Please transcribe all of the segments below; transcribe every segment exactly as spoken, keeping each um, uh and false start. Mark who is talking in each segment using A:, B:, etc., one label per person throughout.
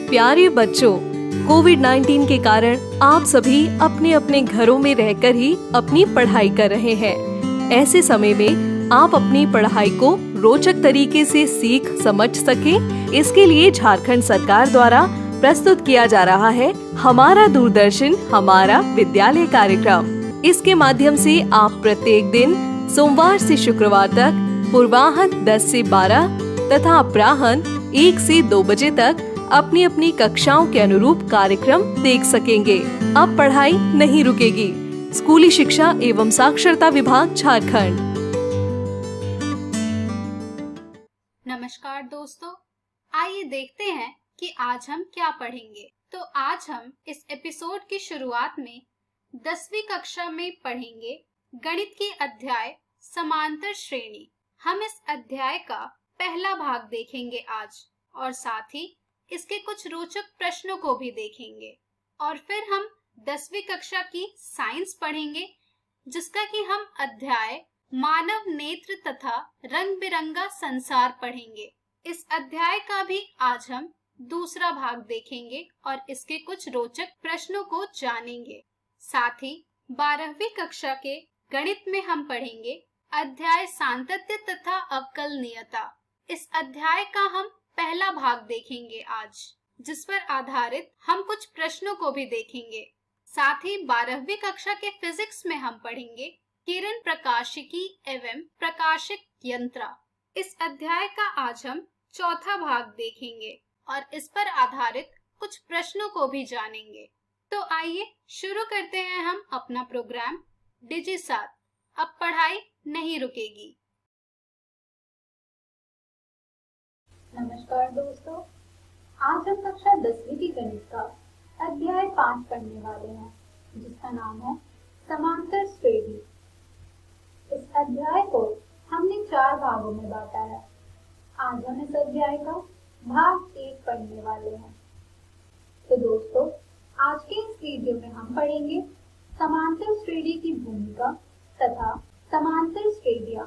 A: प्यारे बच्चों, Covid nineteen के कारण आप सभी अपने अपने घरों में रहकर ही अपनी पढ़ाई कर रहे हैं। ऐसे समय में आप अपनी पढ़ाई को रोचक तरीके से सीख समझ सकें, इसके लिए झारखंड सरकार द्वारा प्रस्तुत किया जा रहा है हमारा दूरदर्शन हमारा विद्यालय कार्यक्रम। इसके माध्यम से आप प्रत्येक दिन सोमवार से शुक्रवार तक पूर्वाह्न दस से बारह तथा अपराह्न एक से दो बजे तक अपनी अपनी कक्षाओं के अनुरूप कार्यक्रम देख सकेंगे। अब पढ़ाई नहीं रुकेगी। स्कूली शिक्षा एवं साक्षरता विभाग झारखंड।
B: नमस्कार दोस्तों, आइए देखते हैं कि आज हम क्या पढ़ेंगे। तो आज हम इस एपिसोड की शुरुआत में दसवीं कक्षा में पढ़ेंगे गणित की अध्याय समांतर श्रेणी। हम इस अध्याय का पहला भाग देखेंगे आज, और साथ ही इसके कुछ रोचक प्रश्नों को भी देखेंगे। और फिर हम दसवीं कक्षा की साइंस पढ़ेंगे, जिसका कि हम अध्याय मानव नेत्र तथा रंग बिरंगा संसार पढ़ेंगे। इस अध्याय का भी आज हम दूसरा भाग देखेंगे और इसके कुछ रोचक प्रश्नों को जानेंगे। साथ ही बारहवीं कक्षा के गणित में हम पढ़ेंगे अध्याय सातत्य तथा अवकलनीयता। इस अध्याय का हम पहला भाग देखेंगे आज, जिस पर आधारित हम कुछ प्रश्नों को भी देखेंगे। साथ ही बारहवीं कक्षा के फिजिक्स में हम पढ़ेंगे किरण प्रकाशिकी एवं प्रकाशिक यंत्र। इस अध्याय का आज हम चौथा भाग देखेंगे और इस पर आधारित कुछ प्रश्नों को भी जानेंगे। तो आइए शुरू करते हैं हम अपना प्रोग्राम डिजी साथ। अब पढ़ाई नहीं रुकेगी।
C: नमस्कार दोस्तों, आज हम कक्षा दसवीं की गणित का अध्याय पाँच पढ़ने वाले हैं, जिसका नाम है समांतर श्रेणी। इस अध्याय को हमने चार भागों में बांटा है। आज हम इस अध्याय का भाग एक पढ़ने वाले हैं। तो दोस्तों, आज के इस वीडियो में हम पढ़ेंगे समांतर श्रेणी की भूमिका तथा समांतर श्रेणियां।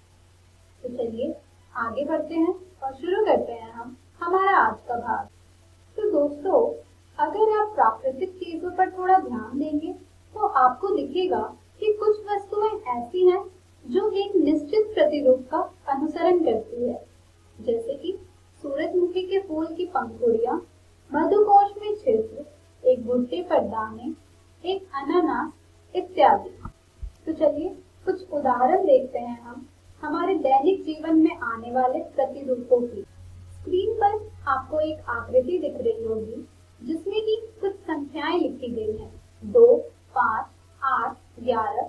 C: तो चलिए आगे बढ़ते हैं और शुरू करते हैं हम हमारा आज का भाग। तो दोस्तों, अगर आप प्राकृतिक चीजों पर थोड़ा ध्यान देंगे तो आपको दिखेगा कि कुछ वस्तुएं ऐसी हैं जो एक निश्चित प्रतिरूप का अनुसरण करती है, जैसे कि सूरजमुखी के फूल की पंखुड़ियां, मधुकोश में छिद्र, एक भुट्टे पर दाने, एक अनानास इत्यादि। तो चलिए कुछ उदाहरण देखते हैं हम हमारे दैनिक जीवन में आने वाले प्रतिरूपों की। स्क्रीन पर आपको एक आकृति दिख रही होगी, जिसमें कि कुछ संख्याएं लिखी गई हैं, दो, पाँच, आठ, ग्यारह,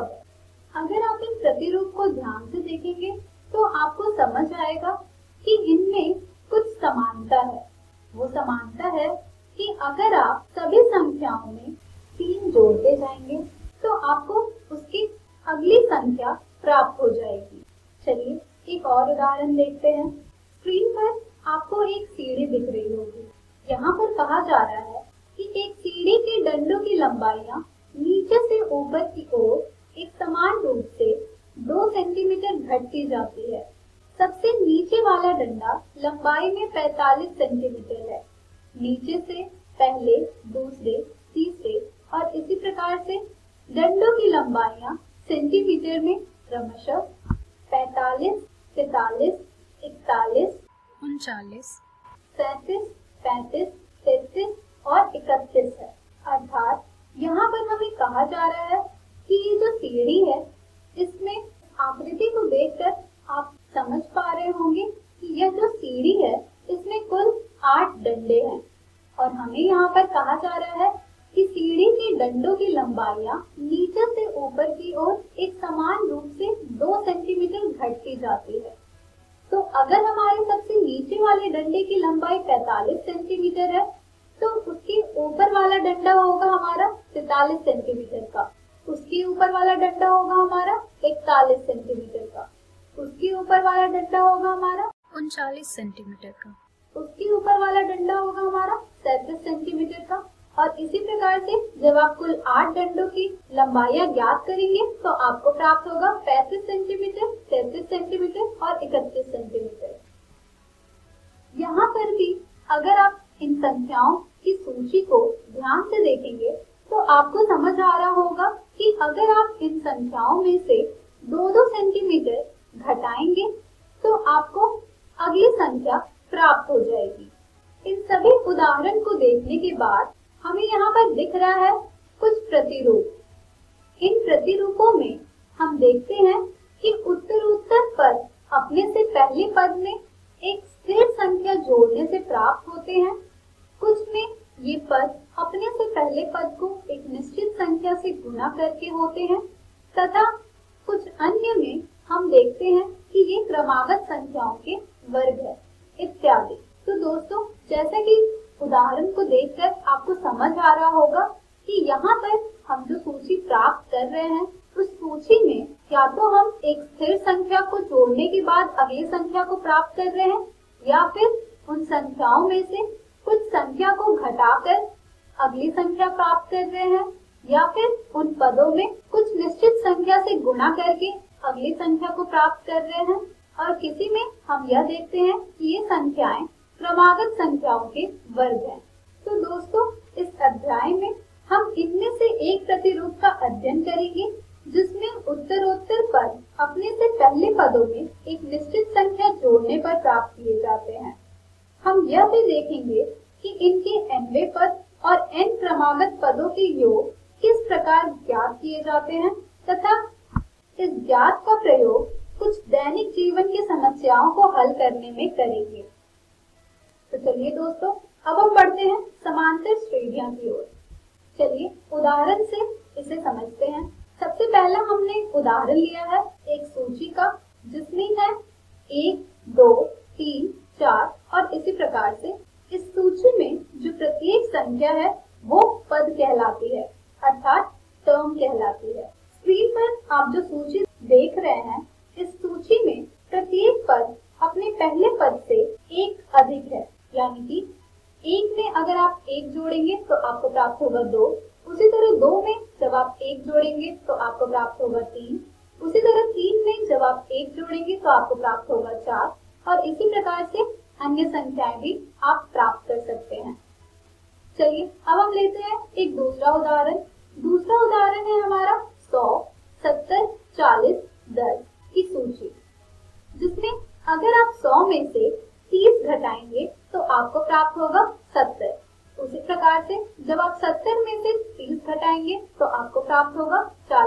C: चौदह। अगर आप इन प्रतिरूप को ध्यान से देखेंगे तो आपको समझ आएगा कि इनमें कुछ समानता है। वो समानता है कि अगर आप सभी संख्याओं में तीन जोड़ते जाएंगे तो आपको उसकी अगली संख्या प्राप्त हो जाएगी। चलिए एक और उदाहरण देखते हैं। स्क्रीन पर आपको एक सीढ़ी दिख रही होगी। यहाँ पर कहा जा रहा है कि एक सीढ़ी के डंडों की लंबाइयाँ नीचे से ऊपर की ओर एक समान रूप से दो सेंटीमीटर घटती जाती है। सबसे नीचे वाला डंडा लंबाई में पैंतालीस सेंटीमीटर है। नीचे से पहले, दूसरे, तीसरे और इसी प्रकार से डंडों की लंबाइयाँ सेंटीमीटर में क्रमशः पैंतालीस, तैतालीस, इकतालीस,
B: उनचालीस,
C: सैंतीस, पैंतीस, तैतीस और इकतीस है। अर्थात यहाँ पर हमें कहा जा रहा है कि ये जो सीढ़ी है, इसमें आकृति को देखकर आप समझ पा रहे होंगे कि यह जो सीढ़ी है, इसमें कुल आठ डंडे हैं। और हमें यहाँ पर कहा जा रहा है कि सीढ़ी के डंडों की लंबाइयाँ नीचे से ऊपर की ओर एक समान रूप से दो सेंटीमीटर घटती जाती है। तो अगर हमारे सबसे नीचे वाले डंडे की लंबाई पैंतालीस सेंटीमीटर है, तो उसके ऊपर वाला डंडा होगा हमारा तैतालीस सेंटीमीटर का, उसके ऊपर वाला डंडा होगा हमारा इकतालीस सेंटीमीटर का, उसके ऊपर वाला डंडा होगा हमारा
B: उनचालीस सेंटीमीटर का,
C: उसके ऊपर वाला डंडा होगा हमारा सैंतीस सेंटीमीटर का। और इसी प्रकार से जब आप कुल आठ डंडों की लंबाइयाँ ज्ञात करेंगे तो आपको प्राप्त होगा पैंतीस सेंटीमीटर, तैतीस सेंटीमीटर और इकतीस सेंटीमीटर। यहाँ पर भी अगर आप इन संख्याओं की सूची को ध्यान से देखेंगे तो आपको समझ आ रहा होगा कि अगर आप इन संख्याओं में से दो दो सेंटीमीटर घटाएंगे तो आपको अगली संख्या प्राप्त हो जाएगी। इन सभी उदाहरण को देखने के बाद हमें यहाँ पर दिख रहा है कुछ प्रतिरूप। इन प्रतिरूपों में हम देखते हैं कि उत्तरोत्तर पद अपने से पहले पद में एक स्थिर संख्या जोड़ने से प्राप्त होते हैं। कुछ में ये पद अपने से पहले पद को एक निश्चित संख्या से गुणा करके होते हैं तथा कुछ अन्य में हम देखते हैं कि ये क्रमागत संख्याओं के वर्ग है इत्यादि। तो दोस्तों, जैसा कि उदाहरण को देखकर आपको समझ आ रहा होगा कि यहाँ पर हम जो सूची प्राप्त कर रहे हैं उस सूची में या तो हम एक स्थिर संख्या को जोड़ने के बाद अगली संख्या को प्राप्त कर रहे हैं या फिर उन संख्याओं में से कुछ संख्या को घटाकर अगली संख्या प्राप्त कर रहे हैं या फिर उन पदों में कुछ निश्चित संख्या से गुणा करके अगली संख्या को प्राप्त कर रहे हैं और किसी में हम यह देखते हैं कि ये संख्याएं क्रमागत संख्याओं के वर्ग हैं। तो दोस्तों, इस अध्याय में हम इनमें से एक प्रतिरूप का अध्ययन करेंगे जिसमें उत्तरोत्तर पद अपने से पहले पदों में एक निश्चित संख्या जोड़ने पर प्राप्त किए जाते हैं। हम यह भी देखेंगे कि इनके एनवे पद और एन क्रमागत पदों के योग किस प्रकार ज्ञात किए जाते हैं तथा इस ज्ञात का प्रयोग कुछ दैनिक जीवन की समस्याओं को हल करने में करेंगे। तो चलिए दोस्तों, अब हम बढ़ते हैं समांतर श्रेणियां की ओर। चलिए उदाहरण से इसे समझते हैं। सबसे पहला हमने उदाहरण लिया है एक सूची का जिसमें है एक, दो, तीन, चार और इसी प्रकार से। इस सूची में जो प्रत्येक संख्या है वो पद कहलाती है अर्थात टर्म कहलाती है। स्क्रीन पर आप जो सूची देख रहे हैं, इस सूची में प्रत्येक पद अपने पहले पद से एक अधिक है, यानी कि एक में अगर आप एक जोड़ेंगे तो आपको प्राप्त होगा दो, उसी तरह दो में जब आप एक जोड़ेंगे तो आपको प्राप्त होगा तीन, उसी तरह तीन में जब आप एक जोड़ेंगे तो आपको प्राप्त होगा चार और इसी प्रकार से अन्य संख्याएं भी आप प्राप्त कर सकते हैं। चलिए अब हम लेते हैं एक दूसरा उदाहरण। दूसरा उदाहरण है हमारा सौ, सत्तर, चालीस, दस की सूची, जिसमें अगर आप सौ में से तीस घटाएंगे तो आपको प्राप्त होगा सत्तर। उसी प्रकार से जब आप सत्तर में से तीस घटाएंगे तो आपको प्राप्त होगा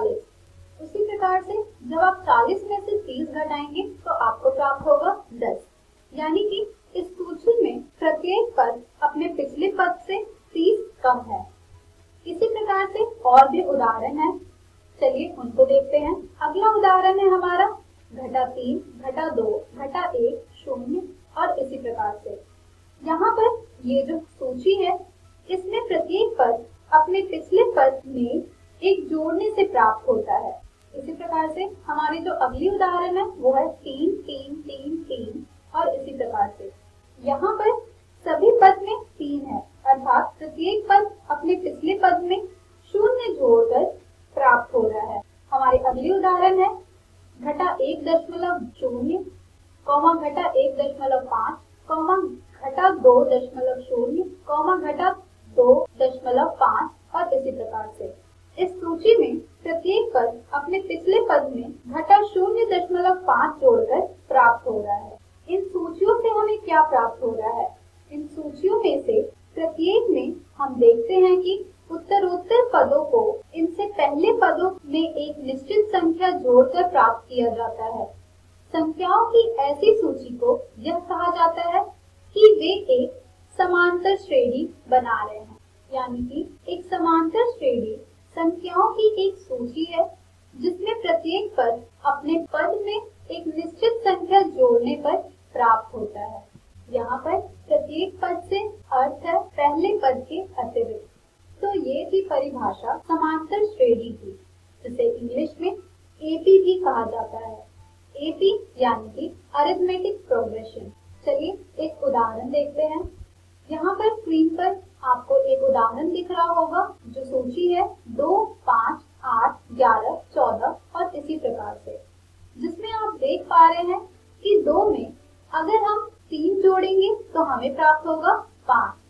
C: चालीस। उसी प्रकार से जब आप चालीस में से तीस घटाएंगे तो आपको प्राप्त होगा दस। यानी कि इस सूची में प्रत्येक पद अपने पिछले पद से तीस कम है। इसी प्रकार से और भी उदाहरण है, चलिए उनको देखते हैं। अगला उदाहरण है हमारा घटा तीन, घटा दो, घटा एक, शून्य और इसी प्रकार से। यहाँ पर ये जो सूची है इसमें प्रत्येक पद अपने पिछले पद में एक जोड़ने से प्राप्त होता है। इसी प्रकार से हमारी जो अगली उदाहरण है वो है तीन, तीन, तीन, तीन और इसी प्रकार से। यहाँ पर सभी पद में तीन है अर्थात प्रत्येक पद अपने पिछले पद में शून्य जोड़कर प्राप्त हो रहा है। हमारी अगली उदाहरण है घटा एक दशमलव शून्य, कौमा घटा एक दशमलव पाँच, कौमा घटा दो दशमलव शून्य, कौमा घटा दो दशमलव पाँच और इसी प्रकार से। इस सूची में प्रत्येक पद अपने पिछले पद में घटा शून्य दशमलव पाँच जोड़कर प्राप्त हो रहा है। इन सूचियों से हमें क्या प्राप्त हो रहा है? इन सूचियों में से प्रत्येक में हम देखते हैं कि उत्तरोत्तर पदों को इनसे पहले पदों में एक निश्चित संख्या जोड़कर प्राप्त किया जाता है। संख्याओं की ऐसी सूची को यह कहा जाता है कि वे एक समांतर श्रेणी बना रहे हैं। यानी कि एक समांतर श्रेणी संख्याओं की एक सूची है जिसमें प्रत्येक पद अपने पद में एक निश्चित संख्या जोड़ने पर प्राप्त होता है। यहाँ पर प्रत्येक पद से अर्थ है पहले पद के अतिरिक्त। तो ये थी परिभाषा समांतर श्रेणी की, जिसे इंग्लिश में एपी भी कहा जाता है। एपी यानी कि अरिथमेटिक प्रोग्रेशन। चलिए एक उदाहरण देखते हैं। यहाँ पर स्क्रीन पर आपको एक उदाहरण दिख रहा होगा जो सूची है दो, पाँच, आठ, ग्यारह, चौदह और इसी प्रकार से, जिसमें आप देख पा रहे हैं कि दो में अगर हम तीन जोड़ेंगे तो हमें प्राप्त होगा पाँच,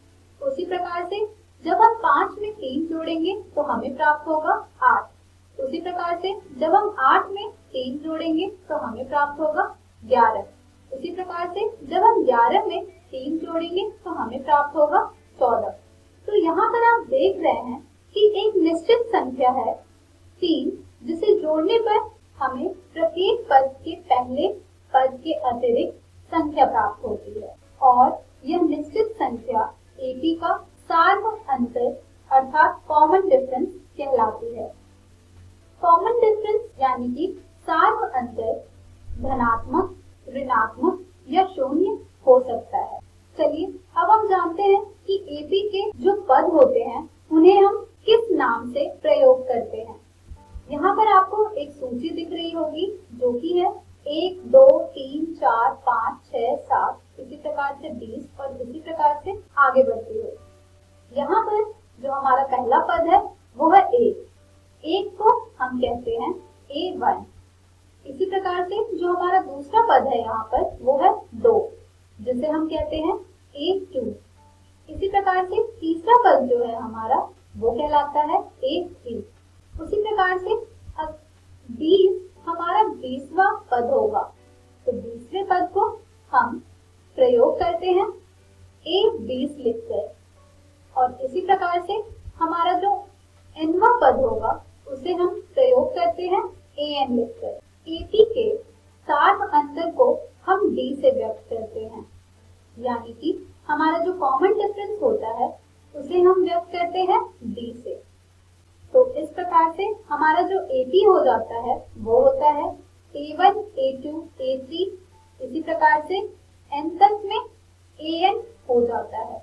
C: उसी प्रकार से जब हम पाँच में तीन जोड़ेंगे तो हमें प्राप्त होगा आठ। उसी प्रकार से जब हम आठ में तीन जोड़ेंगे तो हमें प्राप्त होगा ग्यारह। उसी प्रकार से जब हम ग्यारह में तीन जोड़ेंगे तो हमें प्राप्त होगा चौदह। तो यहाँ पर आप देख रहे हैं कि एक निश्चित संख्या है तीन, जिसे जोड़ने पर हमें प्रत्येक पद के पहले पद के अतिरिक्त संख्या प्राप्त होती है और यह निश्चित संख्या एपी का सार्व अंतर अर्थात कॉमन डिफरेंस कहलाती है। कॉमन डिफरेंस यानी कि सार्व अंतर धनात्मक, ऋणात्मक या शून्य हो सकता है। चलिए अब हम जानते हैं कि एपी के जो पद होते हैं उन्हें हम किस नाम से प्रयोग करते हैं। यहाँ पर आपको एक सूची दिख रही होगी जो कि है एक, दो, तीन, चार, पाँच, छह, सात, इसी प्रकार से बीस और इसी प्रकार से आगे बढ़ती हुई। यहाँ पर जो हमारा पहला पद है वो है एक। एक को हम कहते हैं ए वन। इसी प्रकार से जो हमारा दूसरा पद है यहाँ पर वो है दो, जिसे हम कहते हैं ए टू। इसी प्रकार से तीसरा पद जो है हमारा वो कहलाता है ए थ्री। उसी प्रकार से अब बीस हमारा बीसवां पद होगा, तो बीसवें पद को हम प्रयोग करते हैं ए बीस लिखकर और इसी प्रकार से हमारा जो एनवा पद होगा उसे हम प्रयोग करते हैं ए एन लिखकर। एपी के सार्व अंतर को हम डी से व्यक्त करते हैं, यानी कि हमारा जो कॉमन डिफरेंस होता है उसे हम व्यक्त करते हैं डी से। तो इस प्रकार से हमारा जो एपी हो जाता है वो होता है A one, A two, A three, इसी प्रकार से एन तक में ए एन हो जाता है।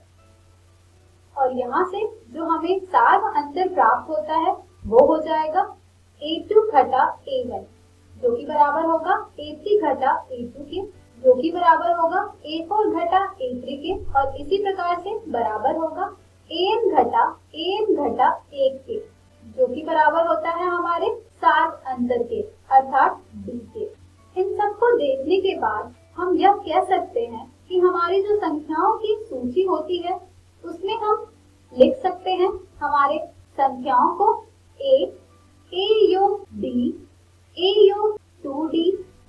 C: और यहाँ से जो हमें सार्व अंतर प्राप्त होता है वो हो जाएगा ए टू घटा ए वन, जो कि बराबर होगा ए थ्री घटा ए टू के, जो कि बराबर होगा ए फोर घटा ए थ्री के और इसी प्रकार से बराबर होगा ए एन घटा ए एन घटा एक के, जो कि बराबर होता है हमारे सार्व अंतर के अर्थात डी के। इन सबको देखने के बाद हम यह कह सकते हैं कि हमारी जो संख्याओं की सूची होती है उसमें हम लिख सकते हैं हमारे संख्याओं को ए, ए योग डी, ए योग टू डी,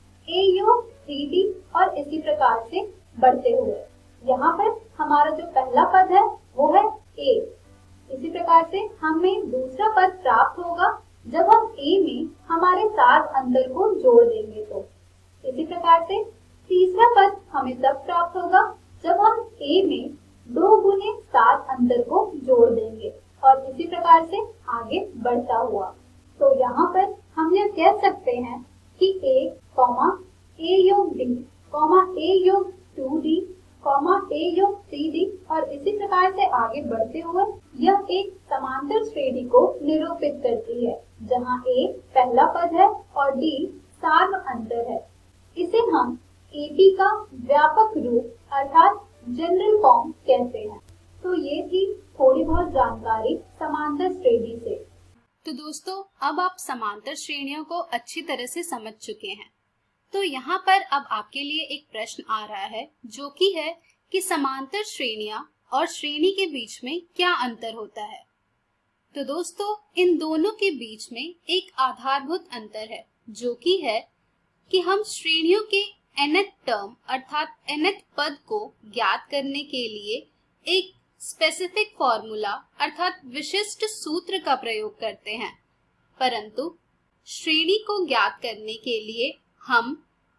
C: ए योग थ्री डी और इसी प्रकार से बढ़ते हुए। यहाँ पर हमारा जो पहला पद है वो है ए। इसी प्रकार से हमें दूसरा पद प्राप्त होगा जब हम ए में हमारे सार्व अंतर को जोड़ देंगे तो। इसी प्रकार से तीसरा पद हमें तब प्राप्त होगा जब हम ए में दो गुने सार्व अंतर को जोड़ देंगे और इसी प्रकार से आगे बढ़ता हुआ। तो यहाँ पर हम यह कह सकते हैं कि ए कॉमा ए योग डी कॉमा ए योग टू डी कॉमा ए योग थ्री डी और इसी प्रकार से आगे बढ़ते हुए यह एक समांतर श्रेणी को निरूपित करती है, जहाँ ए पहला पद है और डी सार्व अंतर है। इसे हम एपी का व्यापक रूप अर्थात जनरल फॉर्म कहते हैं। तो ये थी थोड़ी बहुत जानकारी समांतर श्रेणी से।
B: तो दोस्तों अब आप समांतर श्रेणियों को अच्छी तरह से समझ चुके हैं। तो यहाँ पर अब आपके लिए एक प्रश्न आ रहा है जो कि है कि समांतर श्रेणियां और श्रेणी के बीच में क्या अंतर होता है। तो दोस्तों इन दोनों के बीच में एक आधारभूत अंतर है जो कि है कि हम श्रेणियों के nth टर्म अर्थात nth पद को ज्ञात करने के लिए एक स्पेसिफिक फॉर्मूला अर्थात विशिष्ट सूत्र का प्रयोग करते हैं, परंतु श्रेणी को ज्ञात करने के लिए हम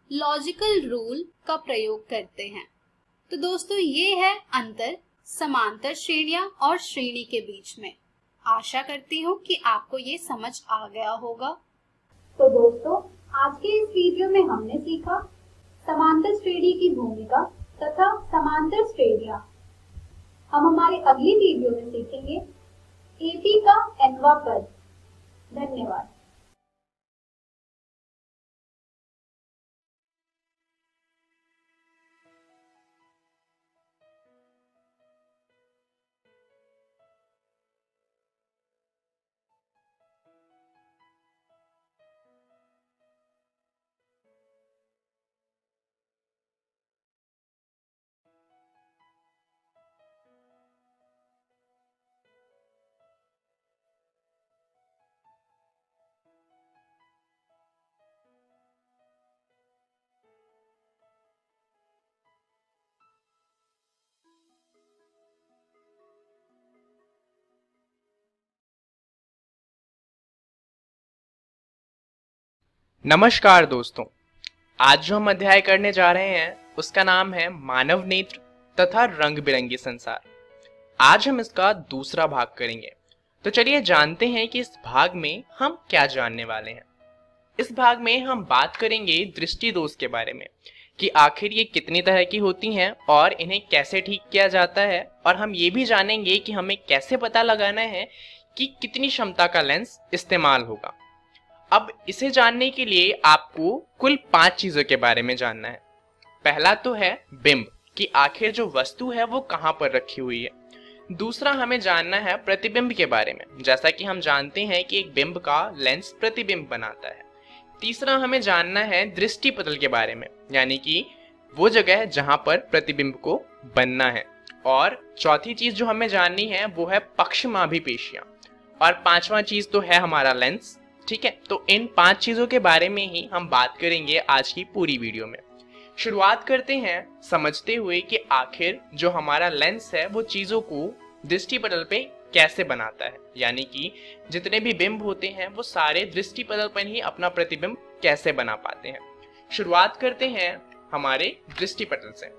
B: लॉजिकल रूल का प्रयोग करते हैं। तो दोस्तों ये है अंतर समांतर श्रेणियां और श्रेणी के बीच में। आशा करती हूँ कि आपको ये समझ आ गया होगा।
C: तो दोस्तों आज के इस वीडियो में हमने सीखा समांतर श्रेणी की भूमिका तथा समांतर श्रेणियां। हम हमारी अगली वीडियो में सीखेंगे एपी का एनवा पद। धन्यवाद।
D: नमस्कार दोस्तों, आज जो हम अध्याय करने जा रहे हैं उसका नाम है मानव नेत्र तथा रंग बिरंगी संसार। आज हम इसका दूसरा भाग करेंगे। तो चलिए जानते हैं कि इस भाग में हम क्या जानने वाले हैं। इस भाग में हम बात करेंगे दृष्टि दोष के बारे में कि आखिर ये कितनी तरह की होती हैं और इन्हें कैसे ठीक किया जाता है, और हम ये भी जानेंगे कि हमें कैसे पता लगाना है कि कितनी क्षमता का लेंस इस्तेमाल होगा। अब इसे जानने के लिए आपको कुल पांच चीजों के बारे में जानना है। पहला तो है बिंब, कि आखिर जो वस्तु है वो कहाँ पर रखी हुई है। दूसरा हमें जानना है प्रतिबिंब के बारे में, जैसा कि हम जानते हैं कि एक बिंब का लेंस प्रतिबिंब बनाता है। तीसरा हमें जानना है दृष्टि पटल के बारे में, यानी कि वो जगह जहां पर प्रतिबिंब को बनना है। और चौथी चीज जो हमें जाननी है वो है पक्षमाभी पेशियां। और पांचवा चीज तो है हमारा लेंस। ठीक है, तो इन पांच चीजों के बारे में ही हम बात करेंगे आज की पूरी वीडियो में। शुरुआत करते हैं समझते हुए कि आखिर जो हमारा लेंस है वो चीजों को दृष्टि पटल पे कैसे बनाता है, यानी कि जितने भी बिंब होते हैं वो सारे दृष्टि पटल पर ही अपना प्रतिबिंब कैसे बना पाते हैं। शुरुआत करते हैं हमारे दृष्टि पटल से।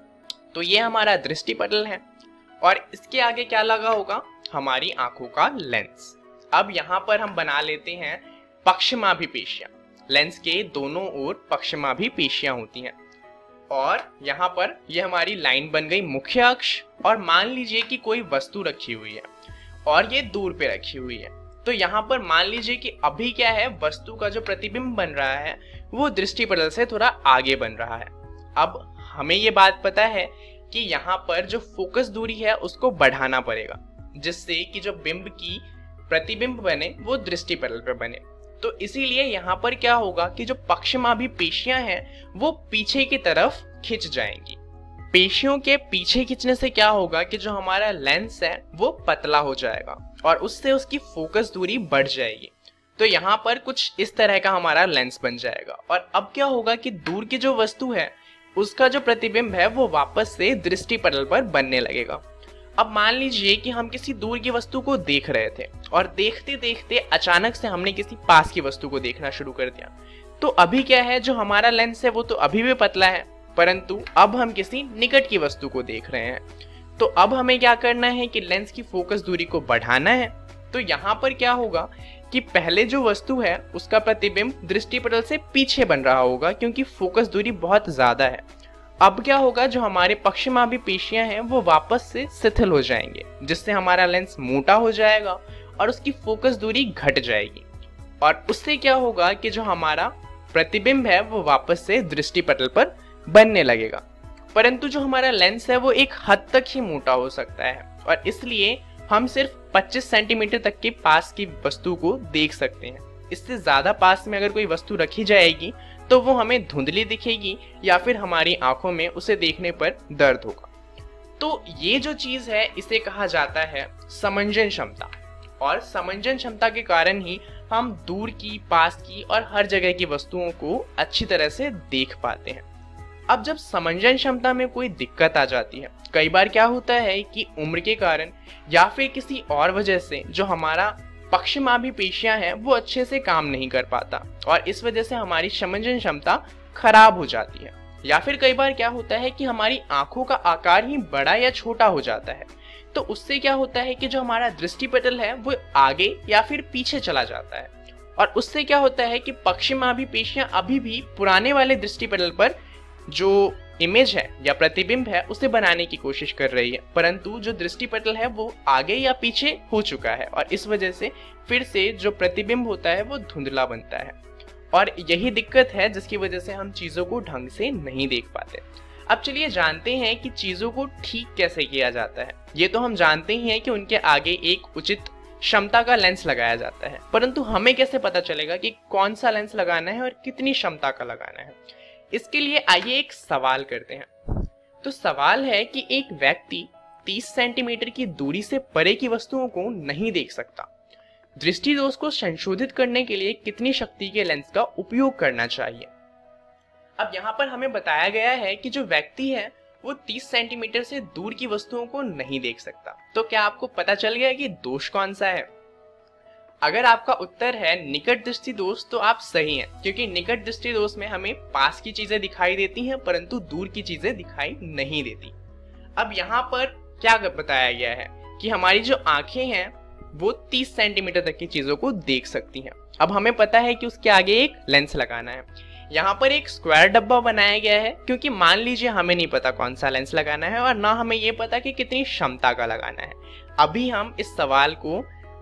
D: तो ये हमारा दृष्टि पटल है और इसके आगे क्या लगा होगा, हमारी आंखों का लेंस। अब यहाँ पर हम बना लेते हैं पक्षमाभी पेशियां। लेंस के दोनों ओर पक्षमाभी पेशियां होती हैं और यहाँ पर ये हमारी लाइन बन गई मुख्य अक्ष। और मान लीजिए कि कोई वस्तु रखी हुई है और ये दूर पे रखी हुई है, तो यहाँ पर मान लीजिए कि अभी क्या है, वस्तु का जो प्रतिबिंब बन रहा है वो दृष्टि पटल से थोड़ा आगे बन रहा है। अब हमें ये बात पता है कि यहाँ पर जो फोकस दूरी है उसको बढ़ाना पड़ेगा, जिससे कि जो बिंब की प्रतिबिंब बने वो दृष्टि पटल पर बने। तो इसीलिए यहाँ पर क्या होगा कि जो पक्षमाभी पेशियां हैं वो पीछे की तरफ खिंच जाएंगी। पेशियों के पीछे खिंचने से क्या होगा कि जो हमारा लेंस है वो पतला हो जाएगा और उससे उसकी फोकस दूरी बढ़ जाएगी। तो यहाँ पर कुछ इस तरह का हमारा लेंस बन जाएगा। और अब क्या होगा कि दूर की जो वस्तु है उसका जो प्रतिबिंब है वो वापस से दृष्टि पटल पर बनने लगेगा। अब मान लीजिए कि हम किसी दूर की वस्तु को देख रहे थे और देखते देखते अचानक से हमने किसी पास की वस्तु को देखना शुरू कर दिया। तो अभी क्या है, जो हमारा लेंस है वो तो अभी भी पतला है, परंतु अब हम किसी निकट की वस्तु को देख रहे हैं। तो अब हमें क्या करना है कि लेंस की फोकस दूरी को बढ़ाना है। तो यहाँ पर क्या होगा कि पहले जो वस्तु है उसका प्रतिबिंब दृष्टि पटल से पीछे बन रहा होगा क्योंकि फोकस दूरी बहुत ज्यादा है। अब क्या होगा, जो हमारे पक्षमाभी पेशियां हैं वो वापस से शिथिल हो जाएंगे, जिससे हमारा लेंस मोटा हो जाएगा और उसकी फोकस दूरी घट जाएगी। और उससे क्या होगा कि जो हमारा प्रतिबिंब है वो वापस से दृष्टि पटल पर बनने लगेगा। परंतु जो हमारा लेंस है वो एक हद तक ही मोटा हो सकता है और इसलिए हम सिर्फ पच्चीस सेंटीमीटर तक के पास की वस्तु को देख सकते हैं। इससे ज्यादा पास में अगर कोई वस्तु रखी जाएगी तो वो हमें धुंधली दिखेगी या फिर हमारी आंखों में उसे देखने पर दर्द होगा। तो ये जो चीज है इसे कहा जाता है समंजन क्षमता। और समंजन क्षमता के कारण ही हम दूर की, पास की और हर जगह की वस्तुओं को अच्छी तरह से देख पाते हैं। अब जब समंजन क्षमता में कोई दिक्कत आ जाती है, कई बार क्या होता है कि उम्र के कारण या फिर किसी और वजह से जो हमारा पक्षमाभी पेशियां हैं वो अच्छे से काम नहीं कर पाता और इस वजह से हमारी समंजन क्षमता खराब हो जाती है। या फिर कई बार क्या होता है कि हमारी आंखों का आकार ही बड़ा या छोटा हो जाता है। तो उससे क्या होता है कि जो हमारा दृष्टि पटल है वो आगे या फिर पीछे चला जाता है और उससे क्या होता है कि पक्षमाभी पेशियां अभी भी पुराने वाले दृष्टि पटल पर जो इमेज है या प्रतिबिंब है उसे बनाने की कोशिश कर रही है, परंतु जो दृष्टि पटल है वो आगे या पीछे हो चुका है और इस वजह से फिर से जो प्रतिबिंब होता है वो धुंधला बनता है। और यही दिक्कत है जिसकी वजह से हम चीजों को ढंग से नहीं देख पाते। अब चलिए जानते हैं कि चीजों को ठीक कैसे किया जाता है। ये तो हम जानते ही हैं कि उनके आगे एक उचित क्षमता का लेंस लगाया जाता है, परंतु हमें कैसे पता चलेगा कि कौन सा लेंस लगाना है और कितनी क्षमता का लगाना है। इसके लिए आइए एक सवाल करते हैं। तो सवाल है कि एक व्यक्ति तीस सेंटीमीटर की दूरी से परे की वस्तुओं को नहीं देख सकता। दृष्टि दोष को संशोधित करने के लिए कितनी शक्ति के लेंस का उपयोग करना चाहिए। अब यहाँ पर हमें बताया गया है कि जो व्यक्ति है वो तीस सेंटीमीटर से दूर की वस्तुओं को नहीं देख सकता। तो क्या आपको पता चल गया कि दोष कौन सा है? अगर आपका उत्तर है निकट दृष्टि दोष तो आप सही हैं, क्योंकि निकट दृष्टि दोष में हमें पास की चीजें दिखाई देती हैं परंतु दूर की चीजें दिखाई नहीं देती। अब यहाँ पर क्या बताया गया है कि हमारी जो आंखें हैं वो तीस सेंटीमीटर तक की चीजों को देख सकती हैं। अब हमें पता है कि उसके आगे एक लेंस लगाना है। यहाँ पर एक स्क्वायर डब्बा बनाया गया है, क्योंकि मान लीजिए हमें नहीं पता कौन सा लेंस लगाना है और ना हमें ये पता कि कितनी क्षमता का लगाना है। अभी हम इस सवाल को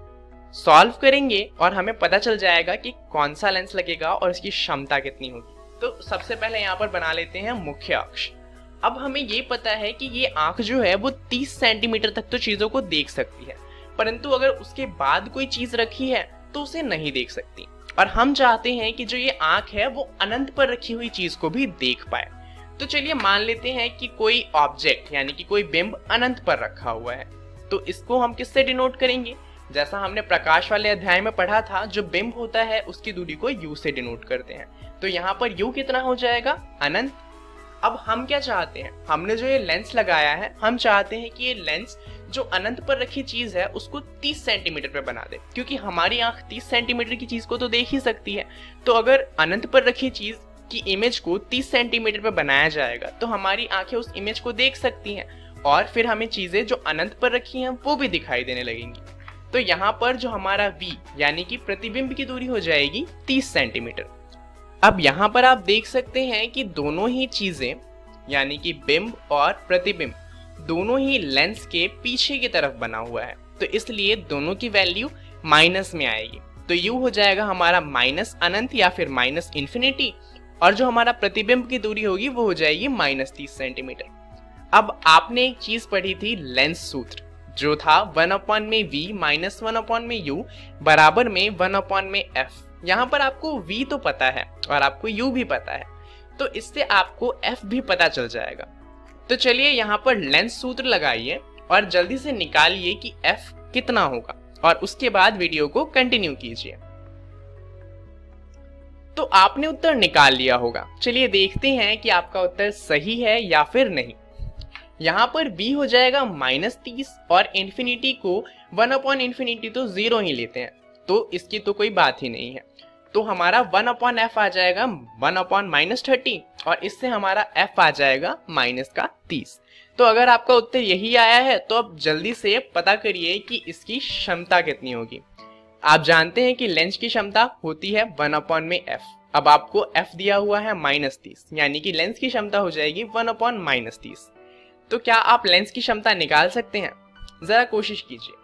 D: सॉल्व करेंगे और हमें पता चल जाएगा कि कौन सा लेंस लगेगा और इसकी क्षमता कितनी होगी। तो सबसे पहले यहाँ पर बना लेते हैं मुख्य अक्ष। अब हमें ये पता है कि ये आंख जो है वो तीस सेंटीमीटर तक तो चीजों को देख सकती है, परंतु अगर उसके बाद कोई चीज रखी है तो उसे नहीं देख सकती। और हम चाहते हैं कि जो ये आंख है वो अनंत पर रखी हुई चीज को भी देख पाए। तो चलिए मान लेते हैं कि कोई ऑब्जेक्ट यानी कि कोई बिंब अनंत पर रखा हुआ है, तो इसको हम किससे डिनोट करेंगे? जैसा हमने प्रकाश वाले अध्याय में पढ़ा था, जो बिंब होता है उसकी दूरी को u से डिनोट करते हैं। तो यहाँ पर u कितना हो जाएगा? अनंत। अब हम क्या चाहते हैं? हमने जो ये लेंस लगाया है, हम चाहते हैं कि ये लेंस जो अनंत पर रखी चीज है उसको तीस सेंटीमीटर पे बना दे, क्योंकि हमारी आंख तीस सेंटीमीटर की चीज को तो देख ही सकती है। तो अगर अनंत पर रखी चीज की इमेज को तीस सेंटीमीटर पे बनाया जाएगा तो हमारी आंखें उस इमेज को देख सकती हैं और फिर हमें चीजें जो अनंत पर रखी हैं वो भी दिखाई देने लगेंगी। तो यहाँ पर जो हमारा v यानी कि प्रतिबिंब की दूरी हो जाएगी तीस सेंटीमीटर। अब यहाँ पर आप देख सकते हैं कि दोनों ही चीजें यानी कि बिंब और प्रतिबिंब दोनों ही लेंस के पीछे की तरफ बना हुआ है, तो इसलिए दोनों की वैल्यू माइनस में आएगी। तो u हो जाएगा हमारा माइनस अनंत या फिर माइनस इन्फिनिटी, और जो हमारा प्रतिबिंब की दूरी होगी वो हो जाएगी माइनस तीस सेंटीमीटर। अब आपने एक चीज पढ़ी थी लेंस सूत्र, जो था वन अपॉन में v माइनस वन अपॉन में u बराबर में वन अपॉन में f। यहाँ पर आपको v तो पता है और आपको u भी पता है, तो इससे आपको f भी पता चल जाएगा। तो चलिए यहाँ पर लेंस सूत्र लगाइए और जल्दी से निकालिए कि f कितना होगा और उसके बाद वीडियो को कंटिन्यू कीजिए। तो आपने उत्तर निकाल लिया होगा। चलिए देखते हैं कि आपका उत्तर सही है या फिर नहीं। यहाँ पर b हो जाएगा माइनस तीस और इन्फिनिटी को वन अपॉन इन्फिनिटी तो जीरो ही लेते हैं, तो इसकी तो कोई बात ही नहीं है। तो हमारा वन अपॉन एफ आ जाएगा वन अपॉन माइनस थर्टी और इससे हमारा f आ जाएगा माइनस का तीस। तो अगर आपका उत्तर यही आया है तो अब जल्दी से पता करिए कि इसकी क्षमता कितनी होगी। आप जानते हैं कि लेंस की क्षमता होती है वन अपॉन में f। अब आपको f दिया हुआ है माइनस तीस, यानी कि लेंस की क्षमता हो जाएगी वन अपॉन माइनस तीस। तो क्या आप लेंस की क्षमता निकाल सकते हैं? जरा कोशिश कीजिए।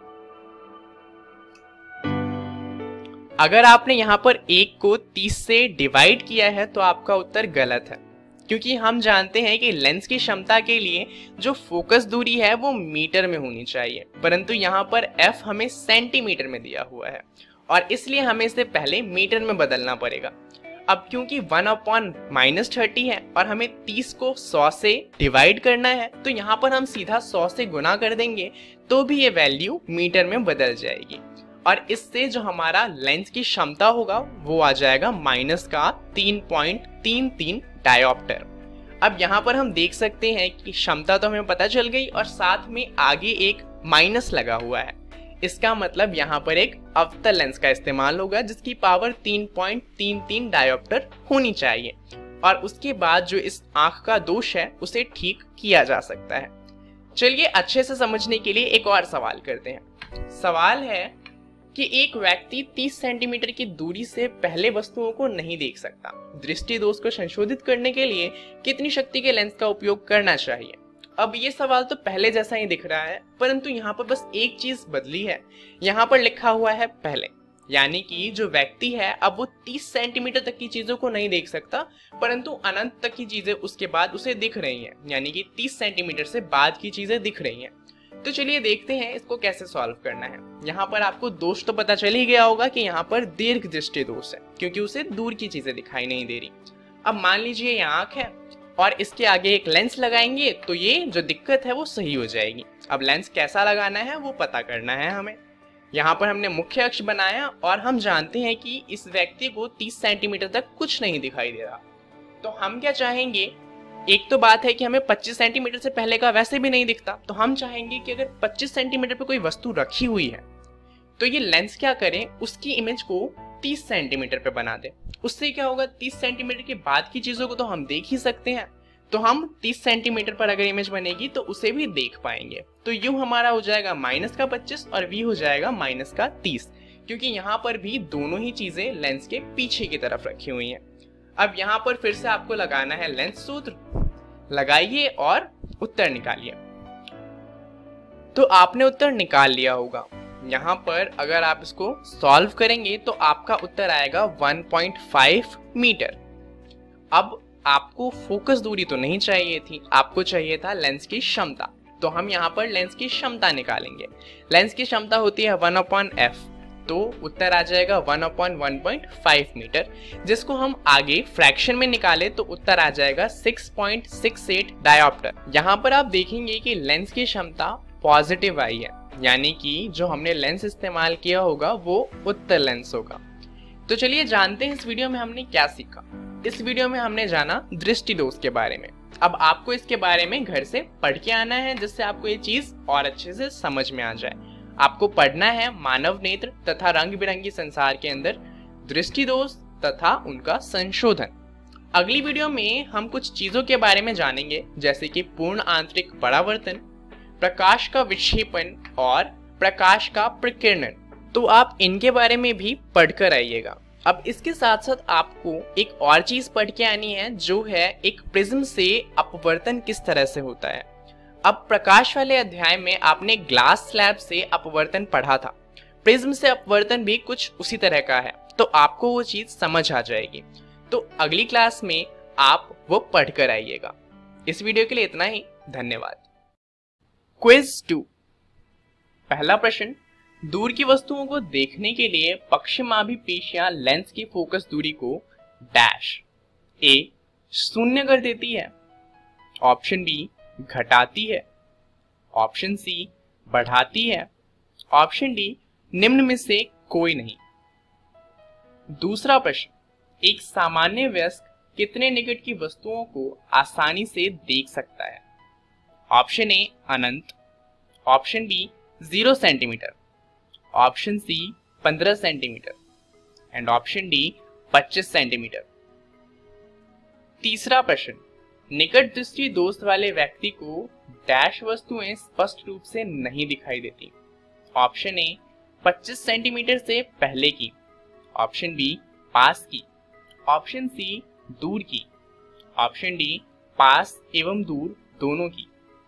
D: अगर आपने यहाँ पर एक को तीस से डिवाइड किया है तो आपका उत्तर गलत है, क्योंकि हम जानते हैं कि लेंस की क्षमता के लिए जो फोकस दूरी है वो मीटर में होनी चाहिए, परंतु यहाँ पर f हमें सेंटीमीटर में दिया हुआ है और इसलिए हमें इसे पहले मीटर में बदलना पड़ेगा। अब क्योंकि वन अपॉन माइनस थर्टी है और हमें तीस को सौ से डिवाइड करना है, तो यहाँ पर हम सीधा सौ से गुना कर देंगे तो भी ये वैल्यू मीटर में बदल जाएगी और इससे जो हमारा लेंस की क्षमता होगा वो आ जाएगा माइनस का तीन पॉइंट तीन तीन डायोप्टर। अब यहाँ पर हम देख सकते हैं कि क्षमता तो हमें पता चल गई और साथ में आगे एक माइनस लगा हुआ है। इसका मतलब यहाँ पर एक अवतल लेंस का इस्तेमाल होगा जिसकी पावर तीन पॉइंट तीन तीन डायोप्टर होनी चाहिए और उसके बाद जो इस आंख का दोष है उसे ठीक किया जा सकता है। चलिए अच्छे से समझने के लिए एक और सवाल करते हैं। सवाल है कि एक व्यक्ति तीस सेंटीमीटर की दूरी से पहले वस्तुओं को नहीं देख सकता। दृष्टि दोष को संशोधित करने के लिए कितनी शक्ति के लेंस का उपयोग करना चाहिए? अब ये सवाल तो पहले जैसा ही दिख रहा है, परंतु यहाँ पर बस एक चीज बदली है। यहाँ पर लिखा हुआ है पहले, यानी कि जो व्यक्ति है अब वो तीस सेंटीमीटर तक की चीजों को नहीं देख सकता, परंतु अनंत तक की चीजें उसके बाद उसे दिख रही हैं, यानी कि तीस सेंटीमीटर से बाद की चीजें दिख रही हैं। तो चलिए देखते हैं इसको कैसे सॉल्व करना है। यहाँ पर आपको दोष तो पता चल ही गया होगा कि यहाँ पर दीर्घ दृष्टि दोष है, क्योंकि उसे दूर की चीजें दिखाई नहीं दे रही। अब मान लीजिए ये आंख है और इसके आगे एक लेंस लगाएंगे तो ये जो दिक्कत है वो सही हो जाएगी। अब लेंस कैसा लगाना है वो पता करना है हमें। यहाँ पर हमने मुख्य अक्ष बनाया और हम जानते हैं कि इस व्यक्ति को तीस सेंटीमीटर तक कुछ नहीं दिखाई दे रहा। तो हम क्या चाहेंगे, एक तो बात है कि हमें पच्चीस सेंटीमीटर से पहले का वैसे भी नहीं दिखता, तो हम चाहेंगे कि अगर पच्चीस सेंटीमीटर पे कोई वस्तु रखी हुई है तो ये लेंस क्या करें, उसकी इमेज को तीस सेंटीमीटर पे बना दे। उससे क्या होगा, तीस सेंटीमीटर के बाद की चीजों को तो हम देख ही सकते हैं, तो हम तीस सेंटीमीटर पर अगर इमेज बनेगी तो उसे भी देख पाएंगे। तो यू हमारा हो जाएगा माइनस का पच्चीस और वी हो जाएगा माइनस का तीस, क्योंकि यहाँ पर भी दोनों ही चीजें लेंस के पीछे की तरफ रखी हुई हैं। अब यहाँ पर फिर से आपको लगाना है लेंस सूत्र, लगाइए और उत्तर निकालिए। तो आपने उत्तर निकाल लिया होगा। यहाँ पर अगर आप इसको सॉल्व करेंगे तो आपका उत्तर आएगा वन पॉइंट फाइव मीटर। अब आपको फोकस दूरी तो नहीं चाहिए थी, आपको चाहिए था लेंस की क्षमता। तो हम यहाँ पर लेंस की क्षमता निकालेंगे। लेंस की क्षमता होती है वन अपॉन एफ, तो उत्तर आ जाएगा one upon one point five metre, जिसको हम आगे फ्रैक्शन में निकाले तो उत्तर आ जाएगा six point six eight dioptre. यहाँ पर आप देखेंगे कि लेंस की क्षमता पॉजिटिव आई है, यानी कि जो हमने लेंस इस्तेमाल किया होगा वो उत्तर लेंस होगा। तो चलिए जानते हैं इस वीडियो में हमने क्या सीखा। इस वीडियो में हमने जाना दृष्टि दोष के बारे में। अब आपको इसके बारे में घर से पढ़ के आना है, जिससे आपको ये चीज और अच्छे से समझ में आ जाए। आपको पढ़ना है मानव नेत्र तथा रंग बिरंगी संसार के अंदर दृष्टि दोष तथा उनका संशोधन। अगली वीडियो में हम कुछ चीजों के बारे में जानेंगे, जैसे कि पूर्ण आंतरिक परावर्तन, प्रकाश का विक्षेपण और प्रकाश का प्रकीर्णन। तो आप इनके बारे में भी पढ़कर आइएगा। अब इसके साथ साथ आपको एक और चीज पढ़ के आनी है, जो है एक प्रिज्म से अपवर्तन किस तरह से होता है। अब प्रकाश वाले अध्याय में आपने ग्लास स्लैब से अपवर्तन पढ़ा था, प्रिज्म से अपवर्तन भी कुछ उसी तरह का है, तो आपको वो चीज समझ आ जाएगी। तो अगली क्लास में आप वो पढ़ कर आइएगा। इस वीडियो के लिए इतना ही, धन्यवाद। Quiz two. पहला प्रश्न, दूर की वस्तुओं को देखने के लिए पश्चिमाभिपेशियां लेंस की फोकस दूरी को डैश ए शून्य कर देती है, ऑप्शन बी घटाती है, ऑप्शन सी बढ़ाती है, ऑप्शन डी निम्न में से कोई नहीं। दूसरा प्रश्न, एक सामान्य वयस्क कितने निकट की वस्तुओं को आसानी से देख सकता है, ऑप्शन ए अनंत, option B zero centimetre, option C पंद्रह सेंटीमीटर एंड ऑप्शन डी पच्चीस सेंटीमीटर। तीसरा प्रश्न, निकट दृष्टि दोष वाले व्यक्ति को डैश वस्तुएं स्पष्ट रूप से नहीं दिखाई देती, ऑप्शन ए पच्चीस सेंटीमीटर से पहले की, ऑप्शन बी पास की, ऑप्शन सी दूर की, ऑप्शन डी पास एवं दूर दोनों की।